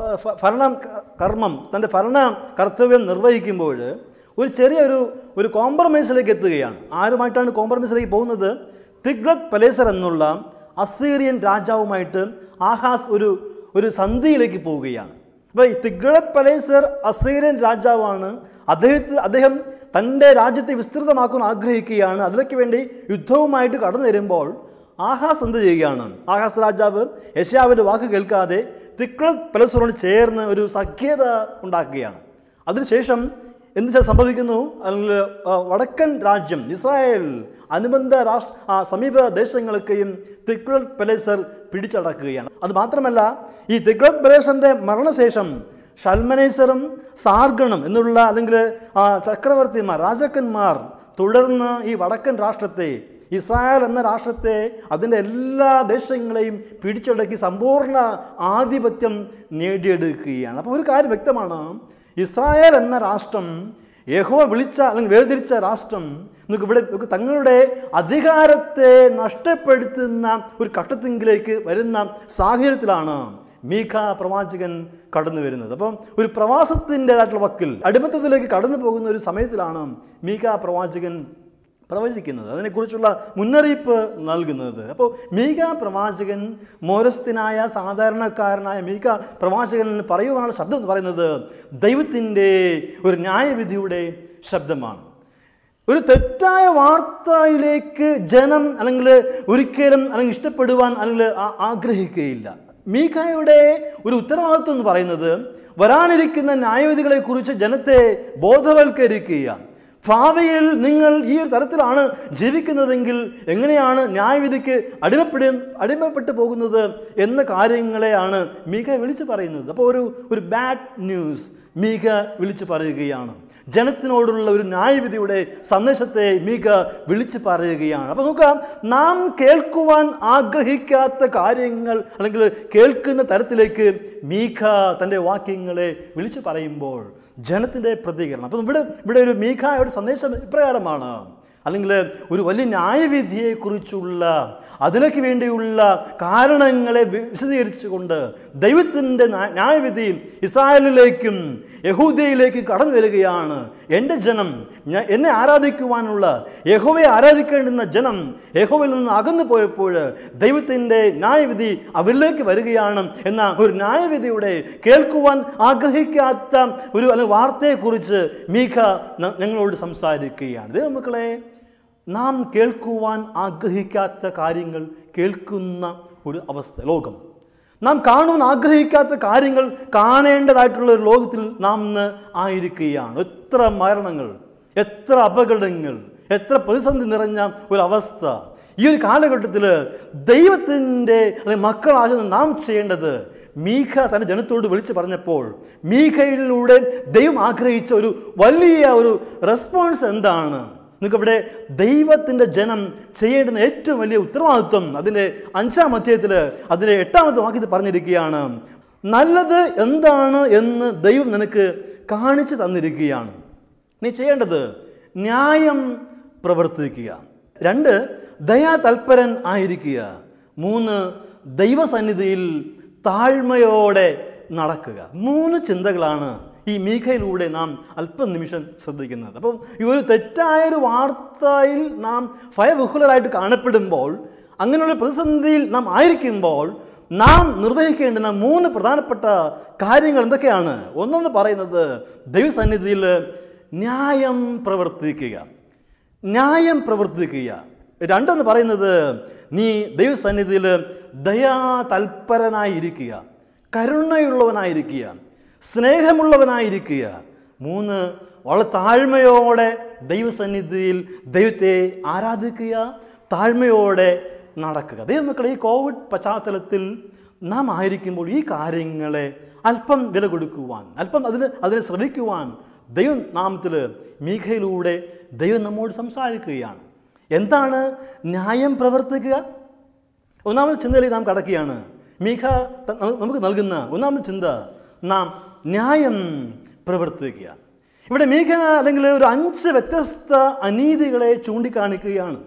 Speaker 1: ഭരണ കർമ്മം തൻ്റെ ഭരണ കർത്തവ്യം നിർവഹിക്കുമ്പോൾ ഒരു ചെറിയൊരു ഒരു കോംപ്രമൈസിലേക്ക് എത്തുകയാണ്. ആരുമായിട്ടാണ് കോംപ്രമൈസിലേക്ക് പോകുന്നത്? തിഗ്ലത്ത് പലേസർ എന്നുള്ള അസീറിയൻ രാജാവുമായിട്ട് ആഹാസ് ഒരു ഒരു സന്ധിയിലേക്ക് പോവുകയാണ്. അപ്പോൾ ഈ തിഗ്ലത്ത് പലേസർ അസീറിയൻ രാജാവാണ്. അദ്ദേഹത്തെ അദ്ദേഹം തൻ്റെ രാജ്യത്തെ വിസ്തൃതമാക്കാൻ ആഗ്രഹിക്കുകയാണ്. അതിലേക്ക് വേണ്ടി യുദ്ധവുമായിട്ട് കടന്നു വരുമ്പോൾ ആഹാസ് എന്ത് ചെയ്യുകയാണ്? ആഹാസ് രാജാവ് യെശയ്യാവിൻ്റെ വാക്ക് കേൾക്കാതെ തിഗ്ലത്ത് പലേസറോട് ചേർന്ന് ഒരു സഖ്യത ഉണ്ടാക്കുകയാണ്. അതിനുശേഷം എന്ത് സംഭവിക്കുന്നു? അല്ലെങ്കിൽ വടക്കൻ രാജ്യം ഇസ്രായേൽ അനുബന്ധ രാഷ്ട്ര സമീപ ദേശങ്ങളൊക്കെയും തിഗ്ലത്ത് പലേസർ പിടിച്ചടക്കുകയാണ്. അത് മാത്രമല്ല, ഈ തിഗ്ലത്ത് പലേസറിൻ്റെ മരണശേഷം ഷൽമനേസറും സാർഗണും എന്നുള്ള അല്ലെങ്കിൽ ചക്രവർത്തിമാർ രാജാക്കന്മാർ തുടർന്ന് ഈ വടക്കൻ രാഷ്ട്രത്തെ ഇസ്രായേൽ എന്ന രാഷ്ട്രത്തെ അതിൻ്റെ എല്ലാ ദേശങ്ങളെയും പിടിച്ചടക്കി സമ്പൂർണ്ണ ആധിപത്യം നേടിയെടുക്കുകയാണ്. അപ്പോൾ ഒരു കാര്യം വ്യക്തമാണ്, ഇസ്രായേൽ എന്ന രാഷ്ട്രം യഹോവ വിളിച്ച അല്ലെങ്കിൽ വേർതിരിച്ച രാഷ്ട്രം നമുക്ക് ഇവിടെ തങ്ങളുടെ അധികാരത്തെ നഷ്ടപ്പെടുത്തുന്ന ഒരു ഘട്ടത്തിലേക്ക് വരുന്ന സാഹചര്യത്തിലാണ് മീഖ പ്രവാചകൻ കടന്നു വരുന്നത്. അപ്പം ഒരു പ്രവാസത്തിൻ്റെതായിട്ടുള്ള വക്കിൽ അടിമത്തത്തിലേക്ക് കടന്നു പോകുന്ന ഒരു സമയത്തിലാണ് മീഖ പ്രവാചകൻ പ്രവചിക്കുന്നത്, അതിനെക്കുറിച്ചുള്ള മുന്നറിയിപ്പ് നൽകുന്നത്. അപ്പോൾ മീഖ പ്രവാചകൻ മോരസ്ഥനായ സാധാരണക്കാരനായ മീഖ പ്രവാചകൻ പറയുവാനുള്ള ശബ്ദം എന്ന് പറയുന്നത് ദൈവത്തിൻ്റെ ഒരു ന്യായവിധിയുടെ ശബ്ദമാണ്. ഒരു തെറ്റായ വാർത്തയിലേക്ക് ജനം അല്ലെങ്കിൽ ഒരിക്കലും അല്ലെങ്കിൽ ഇഷ്ടപ്പെടുവാൻ അല്ലെങ്കിൽ ആഗ്രഹിക്കുകയില്ല. മീഖയുടെ ഒരു ഉത്തരവാദിത്വം എന്ന് പറയുന്നത് വരാനിരിക്കുന്ന ന്യായവിധികളെക്കുറിച്ച് ജനത്തെ ബോധവൽക്കരിക്കുക. ഭാവിയിൽ നിങ്ങൾ ഈ ഒരു തരത്തിലാണ് ജീവിക്കുന്നതെങ്കിൽ എങ്ങനെയാണ് ന്യായവിധിക്ക് അടിമപ്പെട അടിമപ്പെട്ടു പോകുന്നത് എന്ന കാര്യങ്ങളെയാണ് മീഖ വിളിച്ചു പറയുന്നത്. അപ്പോൾ ഒരു ഒരു ബാഡ് ന്യൂസ് മീഖ വിളിച്ചു പറയുകയാണ്. ജനത്തിനോടുള്ള ഒരു ന്യായവിധിയുടെ സന്ദേശത്തെ മീഖ വിളിച്ചു പറയുകയാണ്. അപ്പോൾ നോക്കാം, നാം കേൾക്കുവാൻ ആഗ്രഹിക്കാത്ത കാര്യങ്ങൾ അല്ലെങ്കിൽ കേൾക്കുന്ന തരത്തിലേക്ക് മീഖ തൻ്റെ വാക്യങ്ങളെ വിളിച്ചു പറയുമ്പോൾ ജനത്തിൻ്റെ പ്രതികരണം. അപ്പം ഇവിടെ ഇവിടെ ഒരു മീഖയുടെ സന്ദേശം ഇപ്രകാരമാണ്, അല്ലെങ്കിൽ ഒരു വലിയ ന്യായവിധിയെക്കുറിച്ചുള്ള അതിലേക്ക് വേണ്ടിയുള്ള കാരണങ്ങളെ വിശദീകരിച്ചുകൊണ്ട് ദൈവത്തിൻ്റെ ന്യായവിധി ഇസ്രായേലിലേക്കും യഹൂദയിലേക്കും കടന്നു വരികയാണ്. എൻ്റെ ജനം എന്നെ ആരാധിക്കുവാനുള്ള യഹോവയെ ആരാധിക്കേണ്ടുന്ന ജനം യഹോവയിൽ നിന്ന് അകന്നു പോയപ്പോൾ ദൈവത്തിൻ്റെ ന്യായവിധി അവരിലേക്ക് വരികയാണ് എന്ന ഒരു ന്യായവിധിയുടെ കേൾക്കുവാൻ ആഗ്രഹിക്കാത്ത ഒരു അല്ലെങ്കിൽ വാർത്തയെക്കുറിച്ച് മീഖ ഞങ്ങളോട് സംസാരിക്കുകയാണ്. ദൈവമക്കളെ, നാം കേൾക്കുവാൻ ആഗ്രഹിക്കാത്ത കാര്യങ്ങൾ കേൾക്കുന്ന ഒരു അവസ്ഥ ലോകം, നാം കാണുവാൻ ആഗ്രഹിക്കാത്ത കാര്യങ്ങൾ കാണേണ്ടതായിട്ടുള്ള ഒരു ലോകത്തിൽ നാം ഇന്ന് ആയിരിക്കുകയാണ്. എത്ര മരണങ്ങൾ, എത്ര അപകടങ്ങൾ, എത്ര പ്രതിസന്ധി നിറഞ്ഞ ഒരു അവസ്ഥ. ഈ ഒരു കാലഘട്ടത്തിൽ ദൈവത്തിൻ്റെ അല്ലെങ്കിൽ മക്കളാകുന്ന നാം ചെയ്യേണ്ടത് മീഖ തൻ്റെ ജനത്തോട് വിളിച്ചു പറഞ്ഞപ്പോൾ മീഖയിലൂടെ ദൈവം ആഗ്രഹിച്ച ഒരു വലിയ ഒരു റെസ്പോൺസ് എന്താണ്? നിങ്ങൾക്കിവിടെ ദൈവത്തിൻ്റെ ജനം ചെയ്യേണ്ടുന്ന ഏറ്റവും വലിയ ഉത്തരവാദിത്വം അതിൻ്റെ അഞ്ചാം അധ്യായത്തിൽ അതിൻ്റെ എട്ടാമത്തെ വാക്യത്തിൽ പറഞ്ഞിരിക്കുകയാണ്. നല്ലത് എന്താണ് എന്ന് ദൈവം നിനക്ക് കാണിച്ചു തന്നിരിക്കുകയാണ്. നീ ചെയ്യേണ്ടത് ന്യായം പ്രവർത്തിക്കുക. രണ്ട്, ദയാതൽപരൻ ആയിരിക്കുക. മൂന്ന്, ദൈവസന്നിധിയിൽ താഴ്മയോടെ നടക്കുക. മൂന്ന് ചിന്തകളാണ് ഈ മീഖയിലൂടെ നാം അല്പനിമിഷം ശ്രദ്ധിക്കുന്നത്. അപ്പം ഈ ഒരു തെറ്റായൊരു വാർത്തയിൽ നാം ഭയവിഹുലരായിട്ട് കാണപ്പെടുമ്പോൾ, അങ്ങനെയുള്ള പ്രതിസന്ധിയിൽ നാം ആയിരിക്കുമ്പോൾ നാം നിർവഹിക്കേണ്ടുന്ന മൂന്ന് പ്രധാനപ്പെട്ട കാര്യങ്ങൾ എന്തൊക്കെയാണ്? ഒന്നെന്ന് പറയുന്നത് ദൈവസന്നിധിയിൽ ന്യായം പ്രവർത്തിക്കുക. ന്യായം പ്രവർത്തിക്കുക. രണ്ടെന്ന് പറയുന്നത് നീ ദൈവസന്നിധിയിൽ ദയാതൽപരനായിരിക്കുക, കരുണയുള്ളവനായിരിക്കുക, സ്നേഹമുള്ളവനായിരിക്കുക. മൂന്ന്, വളരെ താഴ്മയോടെ ദൈവസന്നിധിയിൽ ദൈവത്തെ ആരാധിക്കുക, താഴ്മയോടെ നടക്കുക. ദൈവമക്കളെ, ഈ കോവിഡ് പശ്ചാത്തലത്തിൽ നാം ആയിരിക്കുമ്പോൾ ഈ കാര്യങ്ങളെ അല്പം വില കൊടുക്കുവാൻ, അല്പം അതിന് അതിനെ ശ്രമിക്കുവാൻ ദൈവം നാമത്തിൽ മീഖയിലൂടെ ദൈവം നമ്മോട് സംസാരിക്കുകയാണ്. എന്താണ് ന്യായം പ്രവർത്തിക്കുക? ഒന്നാമത് ചിന്തയിലേക്ക് നാം കടക്കുകയാണ്. മീഖ നമുക്ക് നൽകുന്ന ഒന്നാമത് ചിന്ത, നാം ന്യായം പ്രവർത്തിക്കുക. ഇവിടെ മീഖ അല്ലെങ്കിൽ ഒരു അഞ്ച് വ്യത്യസ്ത അനീതികളെ ചൂണ്ടിക്കാണിക്കുകയാണ്.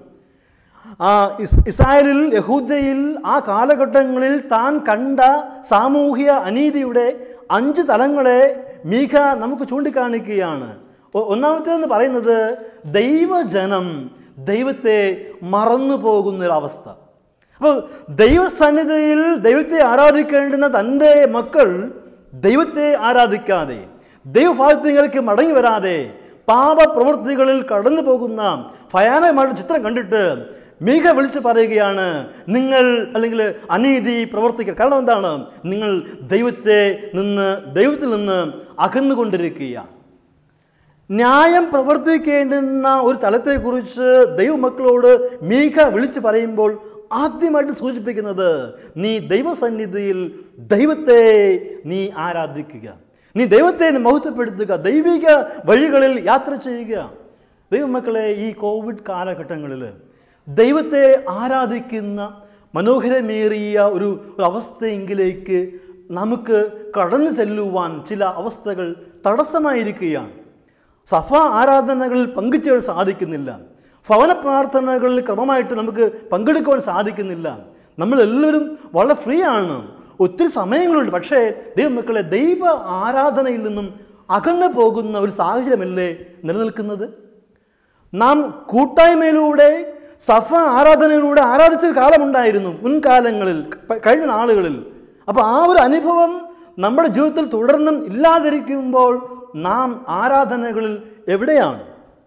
Speaker 1: ഇസ്രായേലിൽ, യഹൂദയിൽ ആ കാലഘട്ടങ്ങളിൽ താൻ കണ്ട സാമൂഹ്യ അനീതിയുടെ അഞ്ച് തലങ്ങളെ മീഖ നമുക്ക് ചൂണ്ടിക്കാണിക്കുകയാണ്. ഒന്നാമത്തേതെന്ന് പറയുന്നത് ദൈവജനം ദൈവത്തെ മറന്നു പോകുന്നൊരവസ്ഥ. അപ്പോൾ ദൈവസന്നിധിയിൽ ദൈവത്തെ ആരാധിക്കേണ്ടുന്ന തൻ്റെ മക്കൾ ദൈവത്തെ ആരാധിക്കാതെ, ദൈവഭാഗ്യങ്ങൾക്ക് മടങ്ങി വരാതെ പാപപ്രവൃത്തികളിൽ കടന്നു പോകുന്ന ഭയാനകമായിട്ട് ചിത്രം കണ്ടിട്ട് മീഖ വിളിച്ച് പറയുകയാണ്, നിങ്ങൾ അല്ലെങ്കിൽ അനീതി പ്രവർത്തിക്കുക. കാരണം എന്താണ്? നിങ്ങൾ ദൈവത്തെ നിന്ന് ദൈവത്തിൽ നിന്ന് അകന്നുകൊണ്ടിരിക്കുക. ന്യായം പ്രവർത്തിക്കേണ്ടുന്ന ഒരു തലത്തെക്കുറിച്ച് ദൈവമക്കളോട് മീഖ വിളിച്ച് പറയുമ്പോൾ ആദ്യമായിട്ട് സൂചിപ്പിക്കുന്നത്, നീ ദൈവസന്നിധിയിൽ ദൈവത്തെ നീ ആരാധിക്കുക, നീ ദൈവത്തെ മഹത്വപ്പെടുത്തുക, ദൈവിക വഴികളിൽ യാത്ര ചെയ്യുക. ദൈവമക്കളെ, ഈ കോവിഡ് കാലഘട്ടങ്ങളിൽ ദൈവത്തെ ആരാധിക്കുന്ന മനോഹരമേറിയ ഒരു അവസ്ഥയെങ്കിലേക്ക് നമുക്ക് കടന്നു ചെല്ലുവാൻ ചില അവസ്ഥകൾ തടസ്സമായിരിക്കുകയാണ്. സഭ ആരാധനകളിൽ പങ്കുചേരാൻ സാധിക്കുന്നില്ല. ഭവന പ്രാർത്ഥനകളിൽ ക്രമമായിട്ട് നമുക്ക് പങ്കെടുക്കുവാൻ സാധിക്കുന്നില്ല. നമ്മളെല്ലാവരും വളരെ ഫ്രീ ആണ്, ഒത്തിരി സമയങ്ങളുണ്ട്. പക്ഷേ ദൈവമക്കളെ, ദൈവ ആരാധനയിൽ നിന്നും അകന്നു പോകുന്ന ഒരു സാഹചര്യമല്ലേ നിലനിൽക്കുന്നത്? നാം കൂട്ടായ്മയിലൂടെ സഭ ആരാധനയിലൂടെ ആരാധിച്ചൊരു കാലമുണ്ടായിരുന്നു മുൻകാലങ്ങളിൽ, കഴിഞ്ഞ നാളുകളിൽ. അപ്പോൾ ആ ഒരു അനുഭവം നമ്മുടെ ജീവിതത്തിൽ തുടർന്നും ഇല്ലാതിരിക്കുമ്പോൾ നാം ആരാധനകളിൽ എവിടെയാണ്?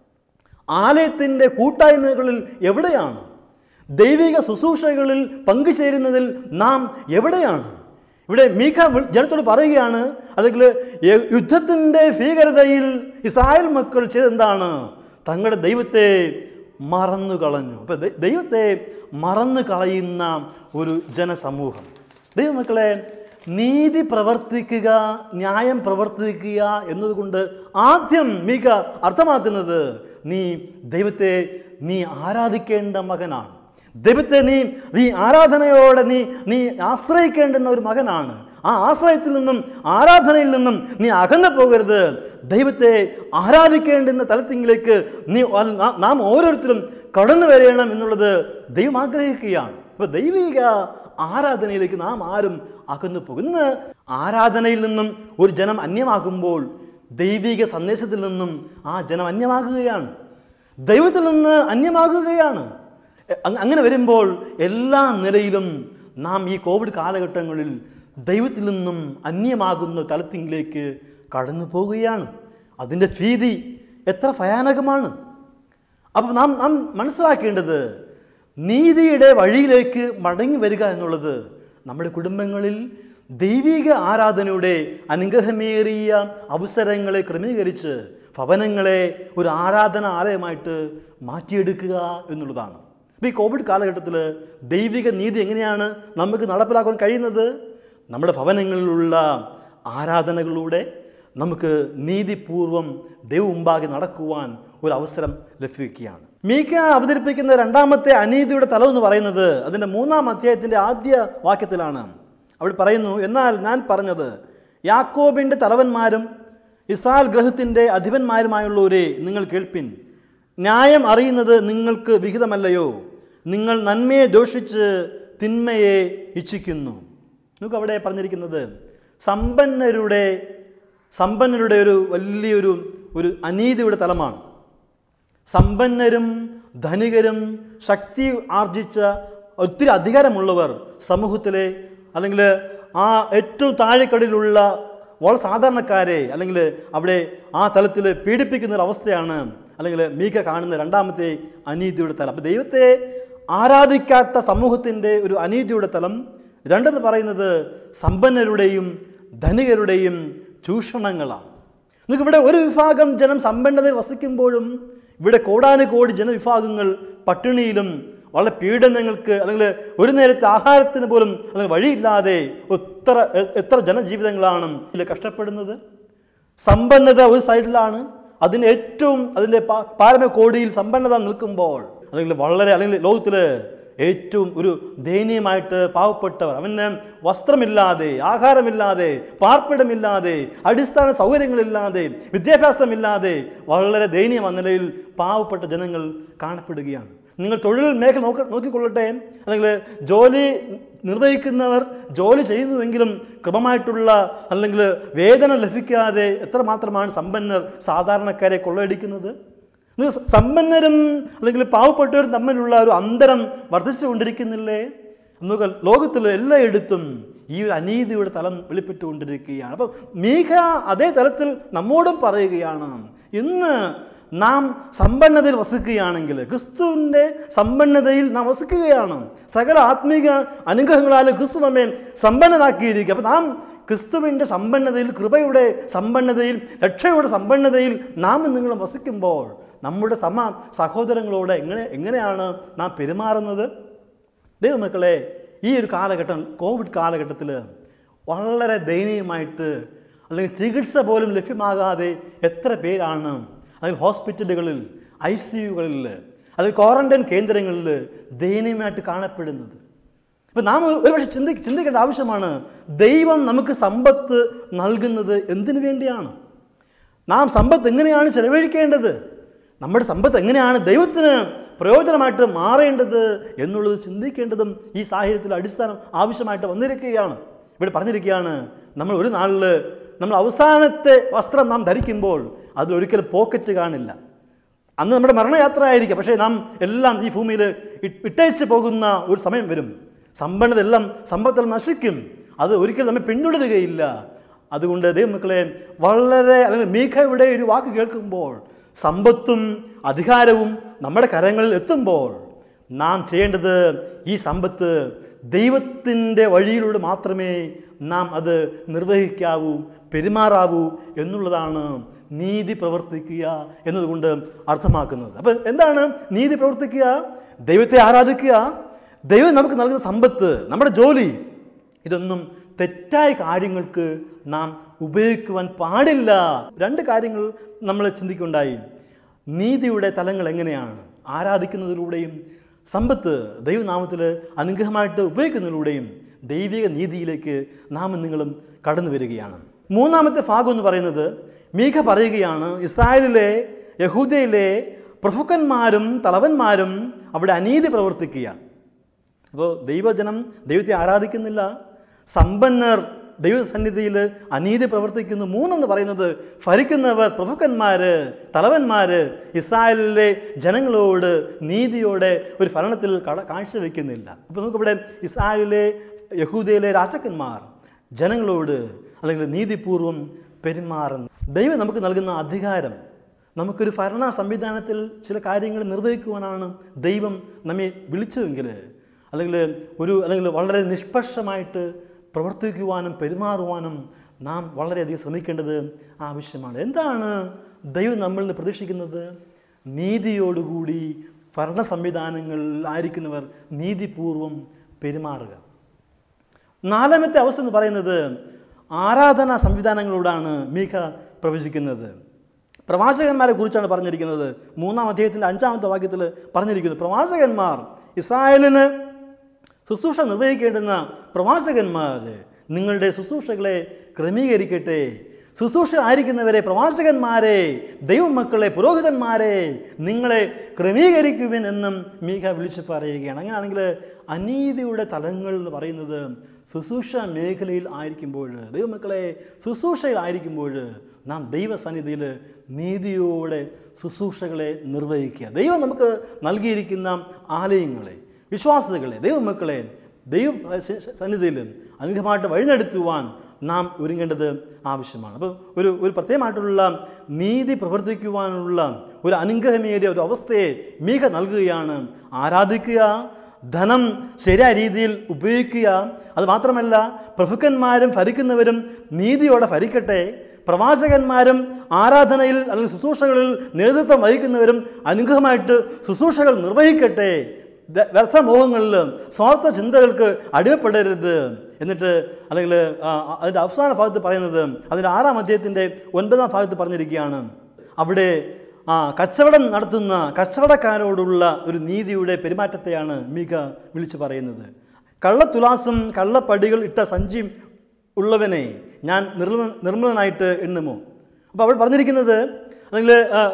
Speaker 1: ആലയത്തിൻ്റെ കൂട്ടായ്മകളിൽ എവിടെയാണ്? ദൈവിക ശുശ്രൂഷകളിൽ പങ്കുചേരുന്നതിൽ നാം എവിടെയാണ്? ഇവിടെ മീഖ ജനത്തോട് പറയുകയാണ്, അല്ലെങ്കിൽ യുദ്ധത്തിൻ്റെ ഭീകരതയിൽ ഇസ്രായേൽ മക്കൾ ചെയ്തെന്താണ്? തങ്ങളുടെ ദൈവത്തെ മറന്നു കളഞ്ഞു. അപ്പം ദൈവത്തെ മറന്നു കളയുന്ന ഒരു ജനസമൂഹം. ദൈവമക്കളെ, നീതി പ്രവർത്തിക്കുക, ന്യായം പ്രവർത്തിക്കുക എന്നതുകൊണ്ട് ആദ്യം മീഖ അർത്ഥമാക്കുന്നത് നീ ദൈവത്തെ നീ ആരാധിക്കേണ്ട മകനാണ്. ദൈവത്തെ നീ നീ ആരാധനയോടെ നീ നീ ആശ്രയിക്കേണ്ടുന്ന ഒരു മകനാണ്. ആ ആശ്രയത്തിൽ നിന്നും ആരാധനയിൽ നിന്നും നീ അകന്നു പോകരുത്. ദൈവത്തെ ആരാധിക്കേണ്ടുന്ന തലത്തിലേക്ക് നീ നാം ഓരോരുത്തരും കടന്നു വരണം എന്നുള്ളത് ദൈവം ആഗ്രഹിക്കുകയാണ്. അപ്പോൾ ദൈവിക ആരാധനയിലേക്ക് നാം ആരും അകന്നു പോകും. ഇന്ന് ആരാധനയിൽ നിന്നും ഒരു ജനം അന്യമാകുമ്പോൾ ദൈവിക സന്ദേശത്തിൽ നിന്നും ആ ജനം അന്യമാകുകയാണ്, ദൈവത്തിൽ നിന്ന് അന്യമാകുകയാണ്. അങ്ങനെ വരുമ്പോൾ എല്ലാ നിലയിലും നാം ഈ കോവിഡ് കാലഘട്ടങ്ങളിൽ ദൈവത്തിൽ നിന്നും അന്യമാകുന്ന തലത്തിലേക്ക് കടന്നു പോവുകയാണ്. അതിൻ്റെ ഭീതി എത്ര ഭയാനകമാണ്. അപ്പോൾ നാം നാം മനസ്സിലാക്കേണ്ടത്, നീതിയുടെ വഴിയിലേക്ക് മടങ്ങി വരിക എന്നുള്ളത് നമ്മുടെ കുടുംബങ്ങളിൽ ദൈവിക ആരാധനയുടെ അനുഗ്രഹമേറിയ അവസരങ്ങളെ ക്രമീകരിച്ച് ഭവനങ്ങളെ ഒരു ആരാധന ആലയമായിട്ട് മാറ്റിയെടുക്കുക എന്നുള്ളതാണ്. അപ്പോൾ ഈ കോവിഡ് കാലഘട്ടത്തിൽ ദൈവിക നീതി എങ്ങനെയാണ് നമുക്ക് നടപ്പിലാക്കാൻ കഴിയുന്നത്? നമ്മുടെ ഭവനങ്ങളിലുള്ള ആരാധനകളിലൂടെ നമുക്ക് നീതിപൂർവം ദൈവം മുമ്പാകെ നടക്കുവാൻ ഒരു അവസരം ലഭിക്കുകയാണ്. മീഖ അവതരിപ്പിക്കുന്ന രണ്ടാമത്തെ അനീതിയുടെ തലം എന്ന് പറയുന്നത് അതിൻ്റെ മൂന്നാം അധ്യായത്തിൻ്റെ ആദ്യ വാക്യത്തിലാണ്. അവിടെ പറയുന്നു, എന്നാൽ ഞാൻ പറഞ്ഞത് യാക്കോബിൻ്റെ തലവന്മാരും ഇസ്രായേൽ ഗൃഹത്തിൻ്റെ അധിപന്മാരുമായുള്ളവരെ നിങ്ങൾ കേൾപ്പിൻ. ന്യായം അറിയുന്നത് നിങ്ങൾക്ക് വിഹിതമല്ലയോ? നിങ്ങൾ നന്മയെ ദോഷിച്ച് തിന്മയെ ഇച്ഛിക്കുന്നു. നമുക്ക് അവിടെ പറഞ്ഞിരിക്കുന്നത് സമ്പന്നരുടെ സമ്പന്നരുടെ ഒരു വലിയൊരു ഒരു അനീതിയുടെ തലമാണ്. സമ്പന്നരും ധനികരും ശക്തി ആർജിച്ച ഒത്തിരി അധികാരമുള്ളവർ സമൂഹത്തിലെ അല്ലെങ്കിൽ ആ ഏറ്റവും താഴെക്കടയിലുള്ള വളരെ സാധാരണക്കാരെ അല്ലെങ്കിൽ അവിടെ ആ തലത്തിൽ പീഡിപ്പിക്കുന്ന ഒരു അവസ്ഥയാണ് അല്ലെങ്കിൽ മീഖ കാണുന്ന രണ്ടാമത്തെ അനീതിയുടെ തലം. അപ്പോൾ ദൈവത്തെ ആരാധിക്കാത്ത സമൂഹത്തിൻ്റെ ഒരു അനീതിയുടെ തലം. രണ്ടെന്ന് പറയുന്നത് സമ്പന്നരുടെയും ധനികരുടെയും ചൂഷണങ്ങളാണ്. നമുക്കിവിടെ ഒരു വിഭാഗം ജനം സമ്പന്നതയിൽ വസിക്കുമ്പോഴും ഇവിടെ കോടാനുകോടി ജനവിഭാഗങ്ങൾ പട്ടിണിയിലും വളരെ പീഡനങ്ങൾക്ക് അല്ലെങ്കിൽ ഒരു നേരത്തെ ആഹാരത്തിന് പോലും അല്ലെങ്കിൽ വഴിയില്ലാതെ എത്ര എത്ര ജനജീവിതങ്ങളാണ് ഇതിൽ കഷ്ടപ്പെടുന്നത്. സമ്പന്നത ഒരു സൈഡിലാണ്, അതിന് ഏറ്റവും അതിൻ്റെ പാരമ്യ കോടിയിൽ സമ്പന്നത നിൽക്കുമ്പോൾ അല്ലെങ്കിൽ വളരെ അല്ലെങ്കിൽ ലോകത്തിൽ ഏറ്റവും ഒരു ദയനീയമായിട്ട് പാവപ്പെട്ടവർ, അവന് വസ്ത്രമില്ലാതെ, ആഹാരമില്ലാതെ, പാർപ്പിടമില്ലാതെ, അടിസ്ഥാന സൗകര്യങ്ങളില്ലാതെ, വിദ്യാഭ്യാസമില്ലാതെ വളരെ ദയനീയമായ നിലയിൽ പാവപ്പെട്ട ജനങ്ങൾ കാണപ്പെടുകയാണ്. നിങ്ങൾ തൊഴിൽ മേഖല നോക്ക നോക്കിക്കൊള്ളട്ടെ അല്ലെങ്കിൽ ജോലി നിർവഹിക്കുന്നവർ ജോലി ചെയ്യുന്നുവെങ്കിലും ക്രമമായിട്ടുള്ള അല്ലെങ്കിൽ വേതനം ലഭിക്കാതെ എത്രമാത്രമാണ് സമ്പന്നർ സാധാരണക്കാരെ കൊള്ളയടിക്കുന്നത്. സമ്പന്നരും അല്ലെങ്കിൽ പാവപ്പെട്ടവരും തമ്മിലുള്ള ഒരു അന്തരം വർദ്ധിച്ചു കൊണ്ടിരിക്കുന്നില്ലേ? നമുക്ക് ലോകത്തിൽ എല്ലായിടത്തും ഈ ഒരു അനീതിയുടെ തലം വെളിപ്പെട്ടുകൊണ്ടിരിക്കുകയാണ്. അപ്പം മീഖ അതേ തലത്തിൽ നമ്മോടും പറയുകയാണ്, ഇന്ന് നാം സമ്പന്നതയിൽ വസിക്കുകയാണെങ്കിൽ, ക്രിസ്തുവിൻ്റെ സമ്പന്നതയിൽ നാം വസിക്കുകയാണ്, സകല ആത്മീക അനുഗ്രഹങ്ങളാൽ ക്രിസ്തു നമ്മെ സമ്പന്നനാക്കിയിരിക്കുക. അപ്പം നാം ക്രിസ്തുവിൻ്റെ സമ്പന്നതയിൽ, കൃപയുടെ സമ്പന്നതയിൽ, രക്ഷയുടെ സമ്പന്നതയിൽ നാം നിങ്ങളും വസിക്കുമ്പോൾ നമ്മുടെ സമ സഹോദരങ്ങളോട് എങ്ങനെ എങ്ങനെയാണ് നാം പെരുമാറുന്നത്? ദൈവമക്കളെ, ഈ ഒരു കാലഘട്ടം, കോവിഡ് കാലഘട്ടത്തിൽ വളരെ ദയനീയമായിട്ട് അല്ലെങ്കിൽ ചികിത്സ പോലും ലഭ്യമാകാതെ എത്ര പേരാണ് അല്ലെങ്കിൽ ഹോസ്പിറ്റലുകളിൽ, ഐ സി യുകളിൽ അല്ലെങ്കിൽ ക്വാറന്റൈൻ കേന്ദ്രങ്ങളിൽ ദയനീയമായിട്ട് കാണപ്പെടുന്നത്. ഇപ്പം നാം ഒരുപക്ഷെ ചിന്തി ചിന്തിക്കേണ്ട ആവശ്യമാണ്, ദൈവം നമുക്ക് സമ്പത്ത് നൽകുന്നത് എന്തിനു വേണ്ടിയാണ്? നാം സമ്പത്ത് എങ്ങനെയാണ് ചെലവഴിക്കേണ്ടത്? നമ്മുടെ സമ്പത്ത് എങ്ങനെയാണ് ദൈവത്തിന് പ്രയോജനമായിട്ട് മാറേണ്ടത് എന്നുള്ളത് ചിന്തിക്കേണ്ടതും ഈ സാഹചര്യത്തിൽ അടിസ്ഥാനം ആവശ്യമായിട്ട് വന്നിരിക്കുകയാണ്. ഇവിടെ പറഞ്ഞിരിക്കുകയാണ്, നമ്മൾ ഒരു നാളിൽ നമ്മൾ അവസാനത്തെ വസ്ത്രം നാം ധരിക്കുമ്പോൾ അതിലൊരിക്കലും പോക്കറ്റ് കാണില്ല. അന്ന് നമ്മുടെ മരണയാത്ര ആയിരിക്കും, പക്ഷേ നാം എല്ലാം ഈ ഭൂമിയിൽ ഇട്ടേച്ച് പോകുന്ന ഒരു സമയം വരും. സമ്പന്നത എല്ലാം സമ്പത്തെല്ലാം നശിക്കും, അത് ഒരിക്കലും നമ്മെ പിന്തുടരുകയില്ല. അതുകൊണ്ട് ദൈവമക്കളെ, വളരെ അല്ലെങ്കിൽ മീഖയുടെ ഒരു വാക്ക് കേൾക്കുമ്പോൾ സമ്പത്തും അധികാരവും നമ്മുടെ കരങ്ങളിൽ എത്തുമ്പോൾ നാം ചെയ്യേണ്ടത് ഈ സമ്പത്ത് ദൈവത്തിൻ്റെ വഴിയിലൂടെ മാത്രമേ നാം അത് നിർവഹിക്കാവൂ, പെരുമാറാവൂ എന്നുള്ളതാണ് നീതി പ്രവർത്തിക്കുക എന്നതുകൊണ്ട് അർത്ഥമാക്കുന്നത്. അപ്പം എന്താണ് നീതി പ്രവർത്തിക്കുക? ദൈവത്തെ ആരാധിക്കുക, ദൈവം നമുക്ക് നൽകുന്ന സമ്പത്ത്, നമ്മുടെ ജോലി, ഇതൊന്നും തെറ്റായ കാര്യങ്ങൾക്ക് നാം ഉപയോഗിക്കുവാൻ പാടില്ല. രണ്ട് കാര്യങ്ങൾ നമ്മൾ ചിന്തിക്കുണ്ടായി. നീതിയുടെ തലങ്ങൾ എങ്ങനെയാണ്? ആരാധിക്കുന്നതിലൂടെയും സമ്പത്ത് ദൈവനാമത്തിൽ അനുഗ്രഹമായിട്ട് ഉപയോഗിക്കുന്നതിലൂടെയും ദൈവിക നീതിയിലേക്ക് നാം നിങ്ങളും കടന്നു വരികയാണ്. മൂന്നാമത്തെ ഭാഗം എന്ന് പറയുന്നത്, മീഖ പറയുകയാണ്, ഇസ്രായേലിലെ യഹൂദയിലെ പ്രഭുക്കന്മാരും തലവന്മാരും അവിടെ അനീതി പ്രവർത്തിക്കുക. അപ്പോൾ ദൈവജനം ദൈവത്തെ ആരാധിക്കുന്നില്ല, സമ്പന്നർ ദൈവസന്നിധിയിൽ അനീതി പ്രവർത്തിക്കുന്നു. മൂന്നെന്ന് പറയുന്നത്, ഭരിക്കുന്നവർ, പ്രഭുക്കന്മാർ, തലവന്മാർ ഇസ്രായേലിലെ ജനങ്ങളോട് നീതിയോടെ ഒരു ഭരണത്തിൽ കട കാഴ്ചവെക്കുന്നില്ല. അപ്പോൾ നമുക്കിവിടെ ഇസ്രായേലിലെ യഹൂദയിലെ രാജാക്കന്മാർ ജനങ്ങളോട് അല്ലെങ്കിൽ നീതിപൂർവം പെരുമാറുന്നു. ദൈവം നമുക്ക് നൽകുന്ന അധികാരം, നമുക്കൊരു ഭരണ സംവിധാനത്തിൽ ചില കാര്യങ്ങൾ നിർവഹിക്കുവാനാണ് ദൈവം നമ്മെ വിളിച്ചതെങ്കിൽ, അല്ലെങ്കിൽ ഒരു അല്ലെങ്കിൽ വളരെ നിഷ്പക്ഷമായിട്ട് പ്രവർത്തിക്കുവാനും പെരുമാറുവാനും നാം വളരെയധികം ശ്രമിക്കേണ്ടത് ആവശ്യമാണ്. എന്താണ് ദൈവം നമ്മളിൽ നിന്ന് പ്രതീക്ഷിക്കുന്നത്? നീതിയോടുകൂടി ഭരണ സംവിധാനങ്ങളിലായിരിക്കുന്നവർ നീതിപൂർവം പെരുമാറുക. നാലാമത്തെ അവസ്ഥ എന്ന് പറയുന്നത് ആരാധനാ സംവിധാനങ്ങളോടാണ് മീഖ പ്രവചിക്കുന്നത്. പ്രവാചകന്മാരെ കുറിച്ചാണ് പറഞ്ഞിരിക്കുന്നത്. മൂന്നാം അധ്യായത്തിൻ്റെ അഞ്ചാമത്തെ വാക്യത്തിൽ പറഞ്ഞിരിക്കുന്നത്, പ്രവാചകന്മാർ, ഇസ്രായേലിന് ശുശ്രൂഷ നിർവഹിക്കേണ്ടുന്ന പ്രവാചകന്മാർ നിങ്ങളുടെ ശുശ്രൂഷകളെ ക്രമീകരിക്കട്ടെ. ശുശ്രൂഷ ആയിരിക്കുന്നവരെ, പ്രവാചകന്മാരെ, ദൈവമക്കളെ, പുരോഹിതന്മാരെ നിങ്ങളെ ക്രമീകരിക്കുവിൻ എന്നും മീഖ വിളിച്ചു പറയുകയാണ്. അങ്ങനെയാണെങ്കിൽ അനീതിയുടെ തലങ്ങൾ എന്ന് പറയുന്നത് ശുശ്രൂഷ മേഖലയിൽ ആയിരിക്കുമ്പോൾ, ദൈവമക്കളെ ശുശ്രൂഷയിൽ ആയിരിക്കുമ്പോൾ നാം ദൈവസന്നിധിയിൽ നീതിയോടെ ശുശ്രൂഷകളെ നിർവഹിക്കുക. ദൈവം നമുക്ക് നൽകിയിരിക്കുന്ന ആലയങ്ങളെ, വിശ്വാസികളെ, ദൈവമക്കളെ ദൈവ സന്നിധിയിൽ അനുഗ്രഹമായിട്ട് വഴിനടത്തുവാൻ നാം ഒരുങ്ങേണ്ടത് ആവശ്യമാണ്. അപ്പോൾ ഒരു ഒരു പ്രത്യേകമായിട്ടുള്ള നീതി പ്രവർത്തിക്കുവാനുള്ള ഒരു അനുഗ്രഹമേറിയ ഒരു അവസ്ഥയെ മീഖ നൽകുകയാണ്. ആരാധിക്കുക, ധനം ശരിയായ രീതിയിൽ ഉപയോഗിക്കുക. അതുമാത്രമല്ല, പ്രഭുക്കന്മാരും ഭരിക്കുന്നവരും നീതിയോടെ ഭരിക്കട്ടെ. പ്രവാചകന്മാരും ആരാധനയിൽ അല്ലെങ്കിൽ ശുശ്രൂഷകളിൽ നേതൃത്വം വഹിക്കുന്നവരും അനുഗ്രഹമായിട്ട് ശുശ്രൂഷകൾ നിർവഹിക്കട്ടെ. വ്യർത്ഥമോഹങ്ങളിൽ, സ്വാർത്ഥ ചിന്തകൾക്ക് അടിമപ്പെടരുത്. എന്നിട്ട് അല്ലെങ്കിൽ അതിൻ്റെ അവസാന ഭാഗത്ത് പറയുന്നത്, അതിൻ്റെ ആറാം അധ്യായത്തിൻ്റെ ഒൻപതാം ഭാഗത്ത് പറഞ്ഞിരിക്കുകയാണ്, അവിടെ ആ കച്ചവടം നടത്തുന്ന കച്ചവടക്കാരോടുള്ള ഒരു നീതിയുടെ പെരുമാറ്റത്തെയാണ് മീഖ വിളിച്ചു പറയുന്നത്. കള്ളത്തുലാസും കള്ളപ്പടികൾ ഇട്ട സഞ്ചിയും ഉള്ളവനെ ഞാൻ നിർമ്മ നിർമ്മലനായിട്ട് എണ്ണുമോ. അപ്പോൾ അവിടെ പറഞ്ഞിരിക്കുന്നത് അല്ലെങ്കിൽ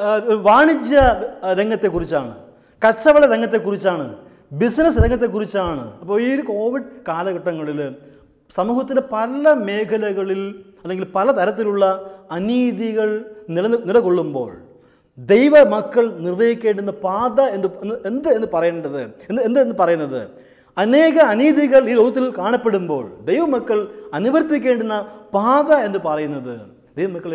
Speaker 1: വാണിജ്യ രംഗത്തെക്കുറിച്ചാണ്, കച്ചവട രംഗത്തെക്കുറിച്ചാണ്, ബിസിനസ് രംഗത്തെക്കുറിച്ചാണ്. അപ്പോൾ ഈ ഒരു കോവിഡ് കാലഘട്ടങ്ങളിൽ സമൂഹത്തിൻ്റെ പല മേഖലകളിൽ അല്ലെങ്കിൽ പലതരത്തിലുള്ള അനീതികൾ നില നിലകൊള്ളുമ്പോൾ ദൈവ മക്കൾ നിർവഹിക്കേണ്ടുന്ന പാത എന്ത് എന്ത് എന്ന് പറയേണ്ടത് എന്ത് എന്ത് എന്ന് പറയുന്നത്, അനേക അനീതികൾ ഈ ലോകത്തിൽ കാണപ്പെടുമ്പോൾ ദൈവമക്കൾ അനുവർത്തിക്കേണ്ടുന്ന പാത എന്ന് പറയുന്നത്, ദൈവമക്കൾ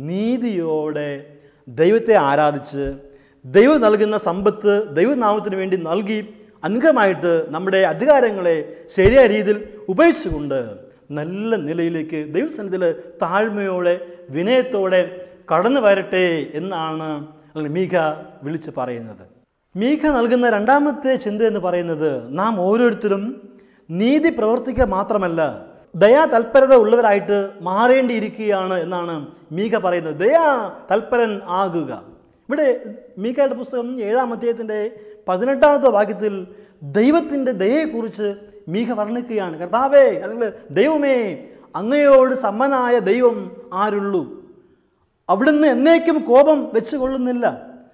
Speaker 1: നീതിയോടെ ദൈവത്തെ ആരാധിച്ച് ദൈവം നൽകുന്ന സമ്പത്ത് ദൈവനാമത്തിന് വേണ്ടി നൽകി അനുഗ്രഹമായിട്ട് നമ്മുടെ അധികാരങ്ങളെ ശരിയായ രീതിയിൽ ഉപയോഗിച്ചുകൊണ്ട് നല്ല നിലയിലേക്ക് ദൈവസന്നിധിയിൽ താഴ്മയോടെ വിനയത്തോടെ കടന്നു വരട്ടെ എന്നാണ് മീഖ വിളിച്ച് പറയുന്നത്. മീഖ നൽകുന്ന രണ്ടാമത്തെ ചിന്ത എന്ന് പറയുന്നത്, നാം ഓരോരുത്തരും നീതി പ്രവർത്തിക്കുക മാത്രമല്ല ദയാ തൽപരത ഉള്ളവരായിട്ട് മാറേണ്ടിയിരിക്കുകയാണ് എന്നാണ് മീഖ പറയുന്നത്. ദയാ തൽപരൻ ആകുക. ഇവിടെ മീഖയുടെ പുസ്തകം ഏഴാം അധ്യായത്തിൻ്റെ പതിനെട്ടാമത്തെ വാക്യത്തിൽ ദൈവത്തിൻ്റെ ദയയെക്കുറിച്ച് മീഖ വർണ്ണിക്കുകയാണ്. കർത്താവേ അല്ലെങ്കിൽ ദൈവമേ, അങ്ങയോട് സമ്മനായ ദൈവം ആരുള്ളൂ? അവിടുന്ന് എന്നേക്കും കോപം വെച്ച് കൊള്ളുന്നില്ല,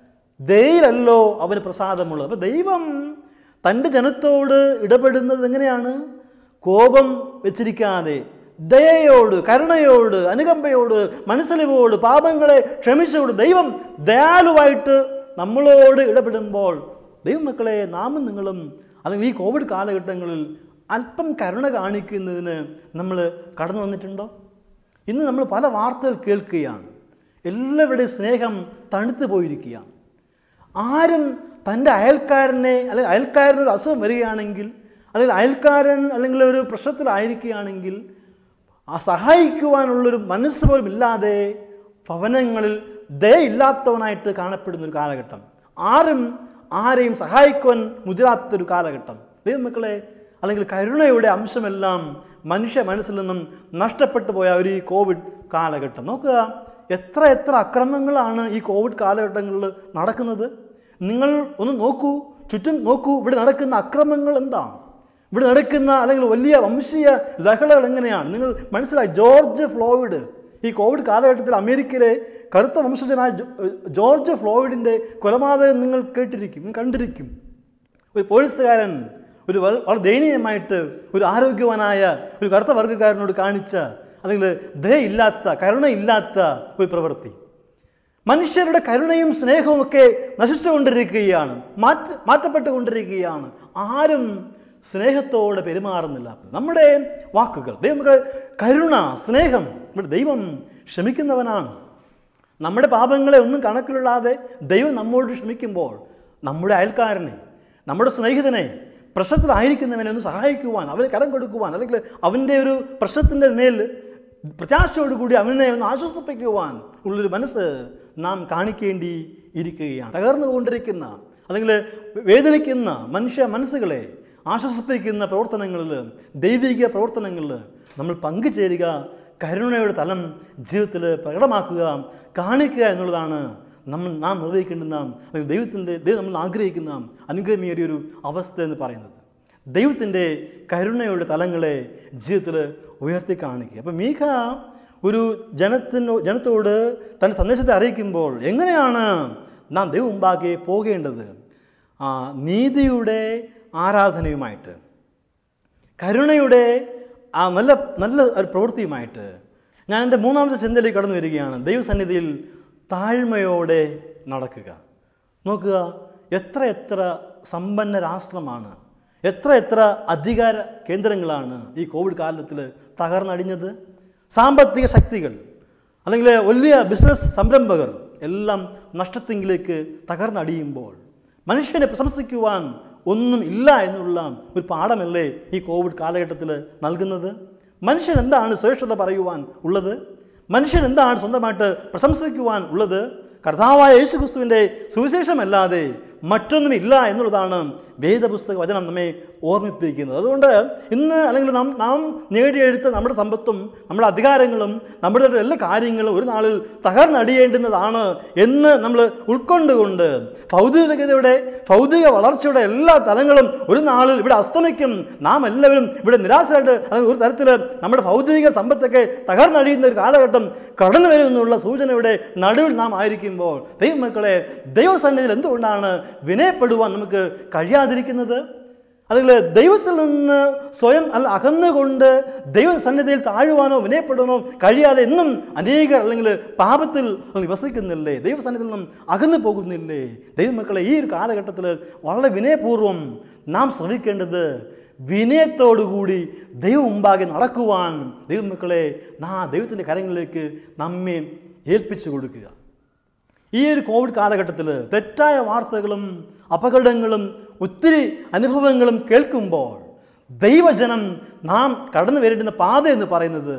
Speaker 1: ദയയിലല്ലോ അവന് പ്രസാദമുള്ളത്. അപ്പോൾ ദൈവം തൻ്റെ ജനത്തോട് ഇടപെടുന്നത് എങ്ങനെയാണ്? കോപം വെച്ചിരിക്കാതെ ദയയോട്, കരുണയോട്, അനുകമ്പയോട്, മനസ്സലിവോട്, പാപങ്ങളെ ക്ഷമിച്ചോട് ദൈവം ദയാലുവായിട്ട് നമ്മളോട് ഇടപെടുമ്പോൾ, ദൈവമക്കളെ നാമും നിങ്ങളും അല്ലെങ്കിൽ ഈ കോവിഡ് കാലഘട്ടങ്ങളിൽ അല്പം കരുണ കാണിക്കുന്നതിന് നമ്മൾ കടന്നു വന്നിട്ടുണ്ടോ? ഇന്ന് നമ്മൾ പല വാർത്തകൾ കേൾക്കുകയാണ്. എല്ലാവരുടെയും സ്നേഹം തണുത്തു പോയിരിക്കുകയാണ്. ആരും തൻ്റെ അയൽക്കാരനെ അല്ലെങ്കിൽ അയൽക്കാരനൊരു അസുഖം വരികയാണെങ്കിൽ അല്ലെങ്കിൽ അയൽക്കാരൻ അല്ലെങ്കിൽ ഒരു പ്രശ്നത്തിലായിരിക്കുകയാണെങ്കിൽ ആ സഹായിക്കുവാനുള്ളൊരു മനസ്സ് പോലും ഇല്ലാതെ ഭവനങ്ങളിൽ ദയയില്ലാത്തവനായിട്ട് കാണപ്പെടുന്നൊരു കാലഘട്ടം. ആരും ആരെയും സഹായിക്കുവാൻ മുതിരാത്തൊരു കാലഘട്ടം. ദൈവമക്കളെ അല്ലെങ്കിൽ കരുണയുടെ അംശമെല്ലാം മനുഷ്യ മനസ്സിൽ നിന്നും നഷ്ടപ്പെട്ടു പോയ ഒരു ഈ കോവിഡ് കാലഘട്ടം. നോക്കുക, എത്ര എത്ര അക്രമങ്ങളാണ് ഈ കോവിഡ് കാലഘട്ടങ്ങളിൽ നടക്കുന്നത്. നിങ്ങൾ ഒന്ന് നോക്കൂ, ചുറ്റും നോക്കൂ, ഇവിടെ നടക്കുന്ന അക്രമങ്ങൾ എന്താണ്? ഇവിടെ നടക്കുന്ന അല്ലെങ്കിൽ വലിയ വംശീയ ലഹളകൾ എങ്ങനെയാണ്? നിങ്ങൾ മനസ്സിലായി, ജോർജ് ഫ്ലോയിഡ് ഈ കോവിഡ് കാലഘട്ടത്തിൽ അമേരിക്കയിലെ കറുത്ത വംശജനായ ജോർജ് ഫ്ലോയിഡിൻ്റെ കൊലപാതകം നിങ്ങൾ കേട്ടിരിക്കും, നിങ്ങൾ കണ്ടിരിക്കും. ഒരു പോലീസുകാരൻ ഒരു വളരെ ദയനീയമായിട്ട് ഒരു ആരോഗ്യവാനായ ഒരു കറുത്ത വർഗ്ഗക്കാരനോട് കാണിച്ച അല്ലെങ്കിൽ ദയയില്ലാത്ത കരുണയില്ലാത്ത ഒരു പ്രവൃത്തി. മനുഷ്യരുടെ കരുണയും സ്നേഹവും ഒക്കെ നശിച്ചുകൊണ്ടിരിക്കുകയാണ്, മാറ്റ മാറ്റപ്പെട്ടുകൊണ്ടിരിക്കുകയാണ്. ആരും സ്നേഹത്തോടെ പെരുമാറുന്നില്ല. നമ്മുടെ വാക്കുകൾ, ദൈവമക്കളെ കരുണ, സ്നേഹം, ഇവിടെ ദൈവം ക്ഷമിക്കുന്നവനാണ്. നമ്മുടെ പാപങ്ങളെ ഒന്നും കണക്കിലിടാതെ ദൈവം നമ്മോട് ക്ഷമിക്കുമ്പോൾ നമ്മുടെ അയൽക്കാരനെ, നമ്മുടെ സ്നേഹിതനെ, പ്രശ്നത്തിലായിരിക്കുന്നവനെ ഒന്ന് സഹായിക്കുവാൻ, അവന് കരം കൊടുക്കുവാൻ, അല്ലെങ്കിൽ അവൻ്റെ ഒരു പ്രശ്നത്തിൻ്റെ മേൽ പ്രത്യാശയോടുകൂടി അവനെ ഒന്ന് ആശ്വസിപ്പിക്കുവാൻ ഉള്ളൊരു മനസ്സ് നാം കാണിക്കേണ്ടി ഇരിക്കുകയാണ്. തകർന്നു കൊണ്ടിരിക്കുന്ന അല്ലെങ്കിൽ വേദനിക്കുന്ന മനുഷ്യ മനസ്സുകളെ ആശ്വസിപ്പിക്കുന്ന പ്രവർത്തനങ്ങളിൽ, ദൈവിക പ്രവർത്തനങ്ങളിൽ നമ്മൾ പങ്കുചേരുക, കരുണയുടെ തലം ജീവിതത്തിൽ പ്രകടമാക്കുക, കാണിക്കുക എന്നുള്ളതാണ് നമ്മൾ നാം നിർവഹിക്കേണ്ടുന്ന, അല്ലെങ്കിൽ ദൈവത്തിൻ്റെ ദൈവം നമ്മൾ ആഗ്രഹിക്കുന്ന അനുഗ്രഹമേറിയ ഒരു അവസ്ഥ എന്ന് പറയുന്നത്. ദൈവത്തിൻ്റെ കരുണയുടെ തലങ്ങളെ ജീവിതത്തിൽ ഉയർത്തി കാണിക്കുക. അപ്പം മീഖ ഒരു ജനത്തിനോ ജനത്തോട് തൻ്റെ സന്ദേശത്തെ അറിയിക്കുമ്പോൾ എങ്ങനെയാണ് നാം ദൈവം മുമ്പാകെ പോകേണ്ടത്? ആ നീതിയുടെ ആരാധനയുമായിട്ട്, കരുണയുടെ ആ നല്ല നല്ല ഒരു പ്രവൃത്തിയുമായിട്ട്. ഞാൻ എൻ്റെ മൂന്നാമത്തെ ചിന്തയിലേക്ക് കടന്നു വരികയാണ്. ദൈവസന്നിധിയിൽ താഴ്മയോടെ നടക്കുക. നോക്കുക, എത്ര എത്ര സമ്പന്ന രാഷ്ട്രമാണ്, എത്ര എത്ര അധികാര കേന്ദ്രങ്ങളാണ് ഈ കോവിഡ് കാലത്തിൽ തകർന്നടിഞ്ഞത്. സാമ്പത്തിക ശക്തികൾ അല്ലെങ്കിൽ വലിയ ബിസിനസ് സംരംഭകർ എല്ലാം നഷ്ടത്തിലേക്ക് തകർന്നടിയുമ്പോൾ മനുഷ്യനെ പ്രശംസിക്കുവാൻ ഒന്നും ഇല്ല എന്നുള്ള ഒരു പാഠമല്ലേ ഈ കോവിഡ് കാലഘട്ടത്തിൽ നൽകുന്നത്? മനുഷ്യൻ എന്താണ് ശ്രേഷ്ഠത പറയുവാൻ ഉള്ളത്? മനുഷ്യൻ എന്താണ് സ്വന്തമായിട്ട് പ്രശംസിക്കുവാൻ ഉള്ളത്? കർത്താവായ യേശുക്രിസ്തുവിൻ്റെ സുവിശേഷമല്ലാതെ മറ്റൊന്നുമില്ല എന്നുള്ളതാണ് വേദപുസ്തക വചനം നമ്മെ ഓർമ്മിപ്പിക്കുന്നത്. അതുകൊണ്ട് ഇന്ന് അല്ലെങ്കിൽ നാം നാം നേടിയെടുത്ത നമ്മുടെ സമ്പത്തും നമ്മുടെ അധികാരങ്ങളും നമ്മുടെ എല്ലാ കാര്യങ്ങളും ഒരു നാളിൽ തകർന്നടിയേണ്ടുന്നതാണ് എന്ന് നമ്മൾ ഉൾക്കൊണ്ടുകൊണ്ട് ഭൗതികതയുടെ ഭൗതിക വളർച്ചയുടെ എല്ലാ തലങ്ങളും ഒരു നാളിൽ ഇവിടെ അസ്തമിക്കും. നാം എല്ലാവരും ഇവിടെ നിരാശരായിട്ട് അല്ലെങ്കിൽ ഒരു തരത്തിൽ നമ്മുടെ ഭൗതിക സമ്പത്തൊക്കെ തകർന്നടിയുന്ന ഒരു കാലഘട്ടം കടന്നു വരുമെന്നുള്ള സൂചനയുടെ നടുവിൽ നാം ആയിരിക്കുമ്പോൾ ദൈവമക്കളെ, ദൈവസന്നിധിയിൽ എന്തുകൊണ്ടാണ് വിനയപ്പെടുവാൻ നമുക്ക് കഴിയാതിരിക്കുന്നത്? അല്ലെങ്കിൽ ദൈവത്തിൽ നിന്ന് സ്വയം അല്ല അകന്നുകൊണ്ട് ദൈവസന്നിധിയിൽ താഴുവാനോ വിനയപ്പെടുവാനോ കഴിയാതെ എന്നും അനേകർ അല്ലെങ്കിൽ പാപത്തിൽ വസിക്കുന്നില്ലേ? ദൈവസന്നിധിയിൽ നിന്നും അകന്നു പോകുന്നില്ലേ? ദൈവമക്കളെ, ഈ ഒരു കാലഘട്ടത്തിൽ വളരെ വിനയപൂർവ്വം നാം ശ്രമിക്കേണ്ടത് വിനയത്തോടുകൂടി ദൈവം മുമ്പാകെ നടക്കുവാൻ ദൈവമക്കളെ നാ ദൈവത്തിൻ്റെ കരങ്ങളിലേക്ക് നമ്മെ ഏൽപ്പിച്ചു കൊടുക്കുക. ഈ ഒരു കോവിഡ് കാലഘട്ടത്തിൽ തെറ്റായ വാർത്തകളും അപകടങ്ങളും ഒത്തിരി അനുഭവങ്ങളും കേൾക്കുമ്പോൾ ദൈവജനം നാം കടന്നു വരേണ്ടുന്ന പാത എന്ന് പറയുന്നത്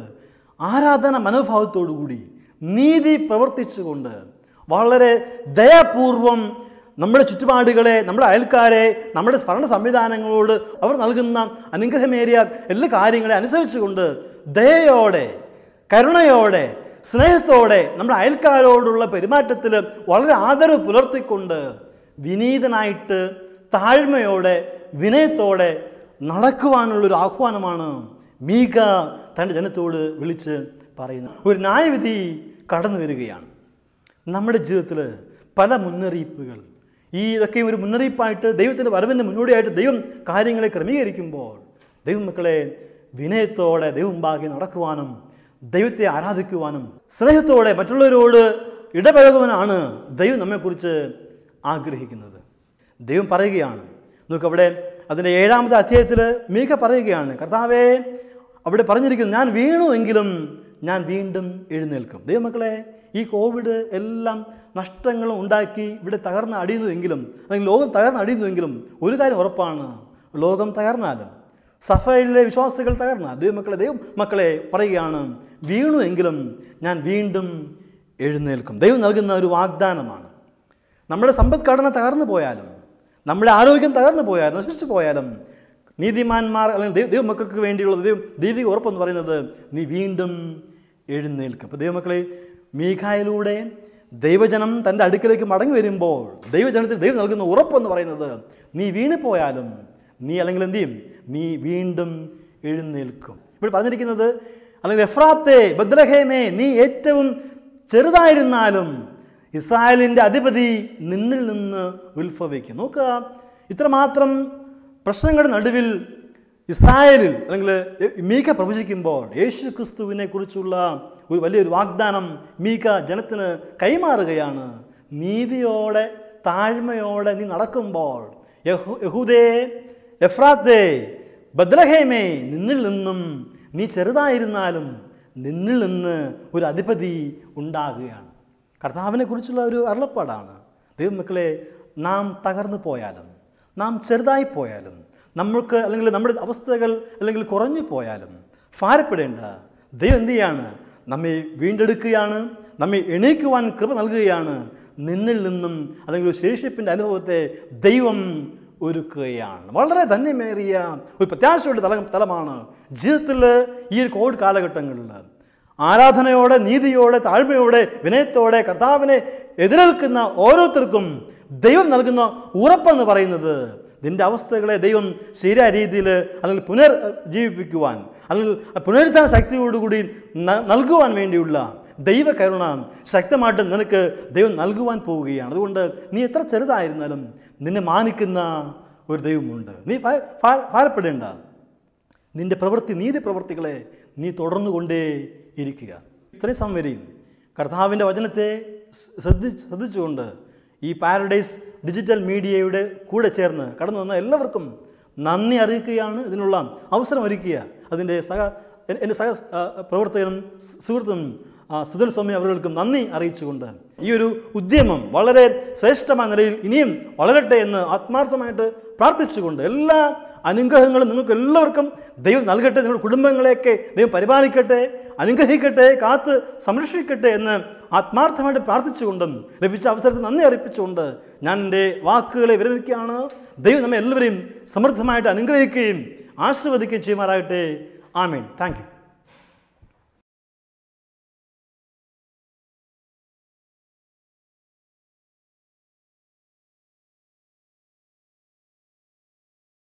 Speaker 1: ആരാധന മനോഭാവത്തോടുകൂടി നീതി പ്രവർത്തിച്ചുകൊണ്ട് വളരെ ദയാപൂർവം നമ്മുടെ ചുറ്റുപാടുകളെ, നമ്മുടെ അയൽക്കാരെ, നമ്മുടെ ഭരണ സംവിധാനങ്ങളോട് അവർ നൽകുന്ന അനുഗ്രഹമേറിയ എല്ലാ കാര്യങ്ങളെ അനുസരിച്ചുകൊണ്ട് ദയയോടെ, കരുണയോടെ, സ്നേഹത്തോടെ നമ്മുടെ അയൽക്കാരോടുള്ള പെരുമാറ്റത്തിൽ വളരെ ആദരവ് പുലർത്തിക്കൊണ്ട് വിനീതനായിട്ട് താഴ്മയോടെ വിനയത്തോടെ നടക്കുവാനുള്ളൊരു ആഹ്വാനമാണ് മീഖ തൻ്റെ ജനത്തോട് വിളിച്ച് പറയുന്നത്. ഒരു ന്യായവിധി കടന്നു വരികയാണ്. നമ്മുടെ ജീവിതത്തിൽ പല മുന്നറിയിപ്പുകൾ, ഈ ഇതൊക്കെ ഒരു മുന്നറിയിപ്പായിട്ട് ദൈവത്തിൻ്റെ വരവിൻ്റെ മുന്നോടിയായിട്ട് ദൈവം കാര്യങ്ങളെ ക്രമീകരിക്കുമ്പോൾ ദൈവമക്കളെ വിനയത്തോടെ ദൈവം മുമ്പാകെ നടക്കുവാനും ദൈവത്തെ ആരാധിക്കുവാനും സ്നേഹത്തോടെ മറ്റുള്ളവരോട് ഇടപഴകുവാനാണ് ദൈവം നമ്മെക്കുറിച്ച് ആഗ്രഹിക്കുന്നത്. ദൈവം പറയുകയാണ്, നമുക്ക് അവിടെ അതിൻ്റെ ഏഴാമത്തെ അധ്യായത്തിൽ മീഖ പറയുകയാണ്, കർത്താവേ, അവിടെ പറഞ്ഞിരിക്കുന്നു, ഞാൻ വീണു എങ്കിലും ഞാൻ വീണ്ടും എഴുന്നേൽക്കും. ദൈവമക്കളെ, ഈ കോവിഡ് എല്ലാം നഷ്ടങ്ങളും ഉണ്ടാക്കി ഇവിടെ തകർന്ന് അടിയുന്നുവെങ്കിലും അല്ലെങ്കിൽ ലോകം തകർന്ന് അടിയുന്നുവെങ്കിലും ഒരു കാര്യം ഉറപ്പാണ്, ലോകം തകർന്നാലും സഭയിലെ വിശ്വാസികൾ തകർന്നാൽ ദൈവമക്കളെ ദൈവം മക്കളെ പറയുകയാണ്, വീണു എങ്കിലും ഞാൻ വീണ്ടും എഴുന്നേൽക്കും. ദൈവം നൽകുന്ന ഒരു വാഗ്ദാനമാണ്. നമ്മുടെ സമ്പദ്ഘടന തകർന്നു പോയാലും നമ്മുടെ ആരോഗ്യം തകർന്നു പോയാലും നശിച്ചു പോയാലും നീതിമാന്മാർ അല്ലെങ്കിൽ ദൈവ ദൈവമക്കൾക്ക് വേണ്ടിയുള്ള ദൈവം ദൈവിക ഉറപ്പെന്ന് പറയുന്നത് നീ വീണ്ടും എഴുന്നേൽക്കും. അപ്പോൾ ദൈവമക്കളെ, മീഖായിലൂടെ ദൈവജനം തൻ്റെ അടുക്കലേക്ക് മടങ്ങി വരുമ്പോൾ ദൈവജനത്തിൽ ദൈവം നൽകുന്ന ഉറപ്പെന്ന് പറയുന്നത് നീ വീണുപോയാലും നീ അല്ലെങ്കിൽ എന്ത് ചെയ്യും? നീ വീണ്ടും എഴുന്നേൽക്കും. ഇവിടെ പറഞ്ഞിരിക്കുന്നത്, അല്ലെങ്കിൽ എഫ്രാത്തെ ബത്ലഹേമേ, നീ ഏറ്റവും ചെറുതായിരുന്നാലും ഇസ്രായേലിൻ്റെ അധിപതി നിന്നിൽ നിന്ന് ഉത്ഭവിക്കും. നോക്കുക, ഇത്രമാത്രം പ്രശ്നങ്ങളുടെ നടുവിൽ ഇസ്രായേലിൽ അല്ലെങ്കിൽ മീഖ പ്രവചിക്കുമ്പോൾ യേശു ക്രിസ്തുവിനെ കുറിച്ചുള്ള ഒരു വലിയൊരു വാഗ്ദാനം മീഖ ജനത്തിന് കൈമാറുകയാണ്. നീതിയോടെ താഴ്മയോടെ നീ നടക്കുമ്പോൾ യഹൂ യഹൂദേ എഫ്രാത്തേ ബത്ലഹേമേ, നിന്നിൽ നിന്നും നീ ചെറുതായിരുന്നാലും നിന്നിൽ നിന്ന് ഒരു അധിപതി ഉണ്ടാകുകയാണ്. കർത്താവിനെ കുറിച്ചുള്ള ഒരു അരുളപ്പാടാണ്. ദൈവമക്കളെ, നാം തകർന്നു പോയാലും നാം ചെറുതായി പോയാലും നമ്മൾക്ക് അല്ലെങ്കിൽ നമ്മുടെ അവസ്ഥകൾ അല്ലെങ്കിൽ കുറഞ്ഞു പോയാലും ഭാരപ്പെടേണ്ട. ദൈവം എന്ത് ചെയ്യാണ്? നമ്മെ വീണ്ടെടുക്കുകയാണ്, നമ്മെ എണീക്കുവാൻ കൃപ നൽകുകയാണ്. നിന്നിൽ നിന്നും അല്ലെങ്കിൽ ഒരു ശേഷിപ്പിൻ്റെ അനുഭവത്തെ ദൈവം ഒരുക്കുകയാണ്. വളരെ ധന്യമേറിയ ഒരു പ്രത്യാശയുടെ തല തലമാണ് ജീവിതത്തിൽ ഈ ഒരു കോവിഡ് കാലഘട്ടങ്ങളിൽ ആരാധനയോടെ, നീതിയോടെ, താഴ്മയോടെ, വിനയത്തോടെ കർത്താവിനെ എതിരേൽക്കുന്ന ഓരോരുത്തർക്കും ദൈവം നൽകുന്ന ഉറപ്പെന്ന് പറയുന്നത് നിൻ്റെ അവസ്ഥകളെ ദൈവം ശരിയായ രീതിയിൽ അല്ലെങ്കിൽ പുനർ ജീവിപ്പിക്കുവാൻ അല്ലെങ്കിൽ പുനരുദ്ധാന ശക്തിയോടുകൂടി നൽകുവാൻ വേണ്ടിയുള്ള ദൈവകരുണ ശക്തമായിട്ട് നിനക്ക് ദൈവം നൽകുവാൻ പോവുകയാണ്. അതുകൊണ്ട് നീ എത്ര ചെറുതായിരുന്നാലും നിന്നെ മാനിക്കുന്ന ഒരു ദൈവമുണ്ട്. നീ ഭാരപ്പെടേണ്ട. നിൻ്റെ പ്രവൃത്തി, നീതി പ്രവൃത്തികളെ നീ തുടർന്നുകൊണ്ടേ ഇരിക്കുക. ഇത്രയും സമയം വരെയും കർത്താവിൻ്റെ വചനത്തെ ശ്രദ്ധി ശ്രദ്ധിച്ചുകൊണ്ട് ഈ പാരഡൈസ് ഡിജിറ്റൽ മീഡിയയുടെ കൂടെ ചേർന്ന് കടന്നു വന്ന എല്ലാവർക്കും നന്ദി അറിയിക്കുകയാണ്. ഇതിനുള്ള അവസരം ഒരുക്കുക അതിൻ്റെ സഹ എൻ്റെ സഹ പ്രവർത്തകനും സുഹൃത്തും സുധൻ സ്വാമി അവർക്കും നന്ദി അറിയിച്ചുകൊണ്ട് ഈ ഒരു ഉദ്യമം വളരെ ശ്രേഷ്ഠമായ നിലയിൽ ഇനിയും വളരട്ടെ എന്ന് ആത്മാർത്ഥമായിട്ട് പ്രാർത്ഥിച്ചുകൊണ്ട് എല്ലാ അനുഗ്രഹങ്ങളും നിങ്ങൾക്ക് എല്ലാവർക്കും ദൈവം നൽകട്ടെ. നിങ്ങളുടെ കുടുംബങ്ങളെയൊക്കെ ദൈവം പരിപാലിക്കട്ടെ, അനുഗ്രഹിക്കട്ടെ, കാത്ത് സംരക്ഷിക്കട്ടെ എന്ന് ആത്മാർത്ഥമായിട്ട് പ്രാർത്ഥിച്ചുകൊണ്ടും ലഭിച്ച അവസരത്തിൽ നന്ദി അറിയിച്ചുകൊണ്ട് ഞാൻ എൻ്റെ വാക്കുകളെ വിരമിക്കുകയാണ്. ദൈവം നമ്മെ എല്ലാവരെയും സമൃദ്ധമായിട്ട് അനുഗ്രഹിക്കുകയും ആശീർവദിക്കുകയും ചെയ്യുമാറാകട്ടെ. ആമേൻ. Thank U.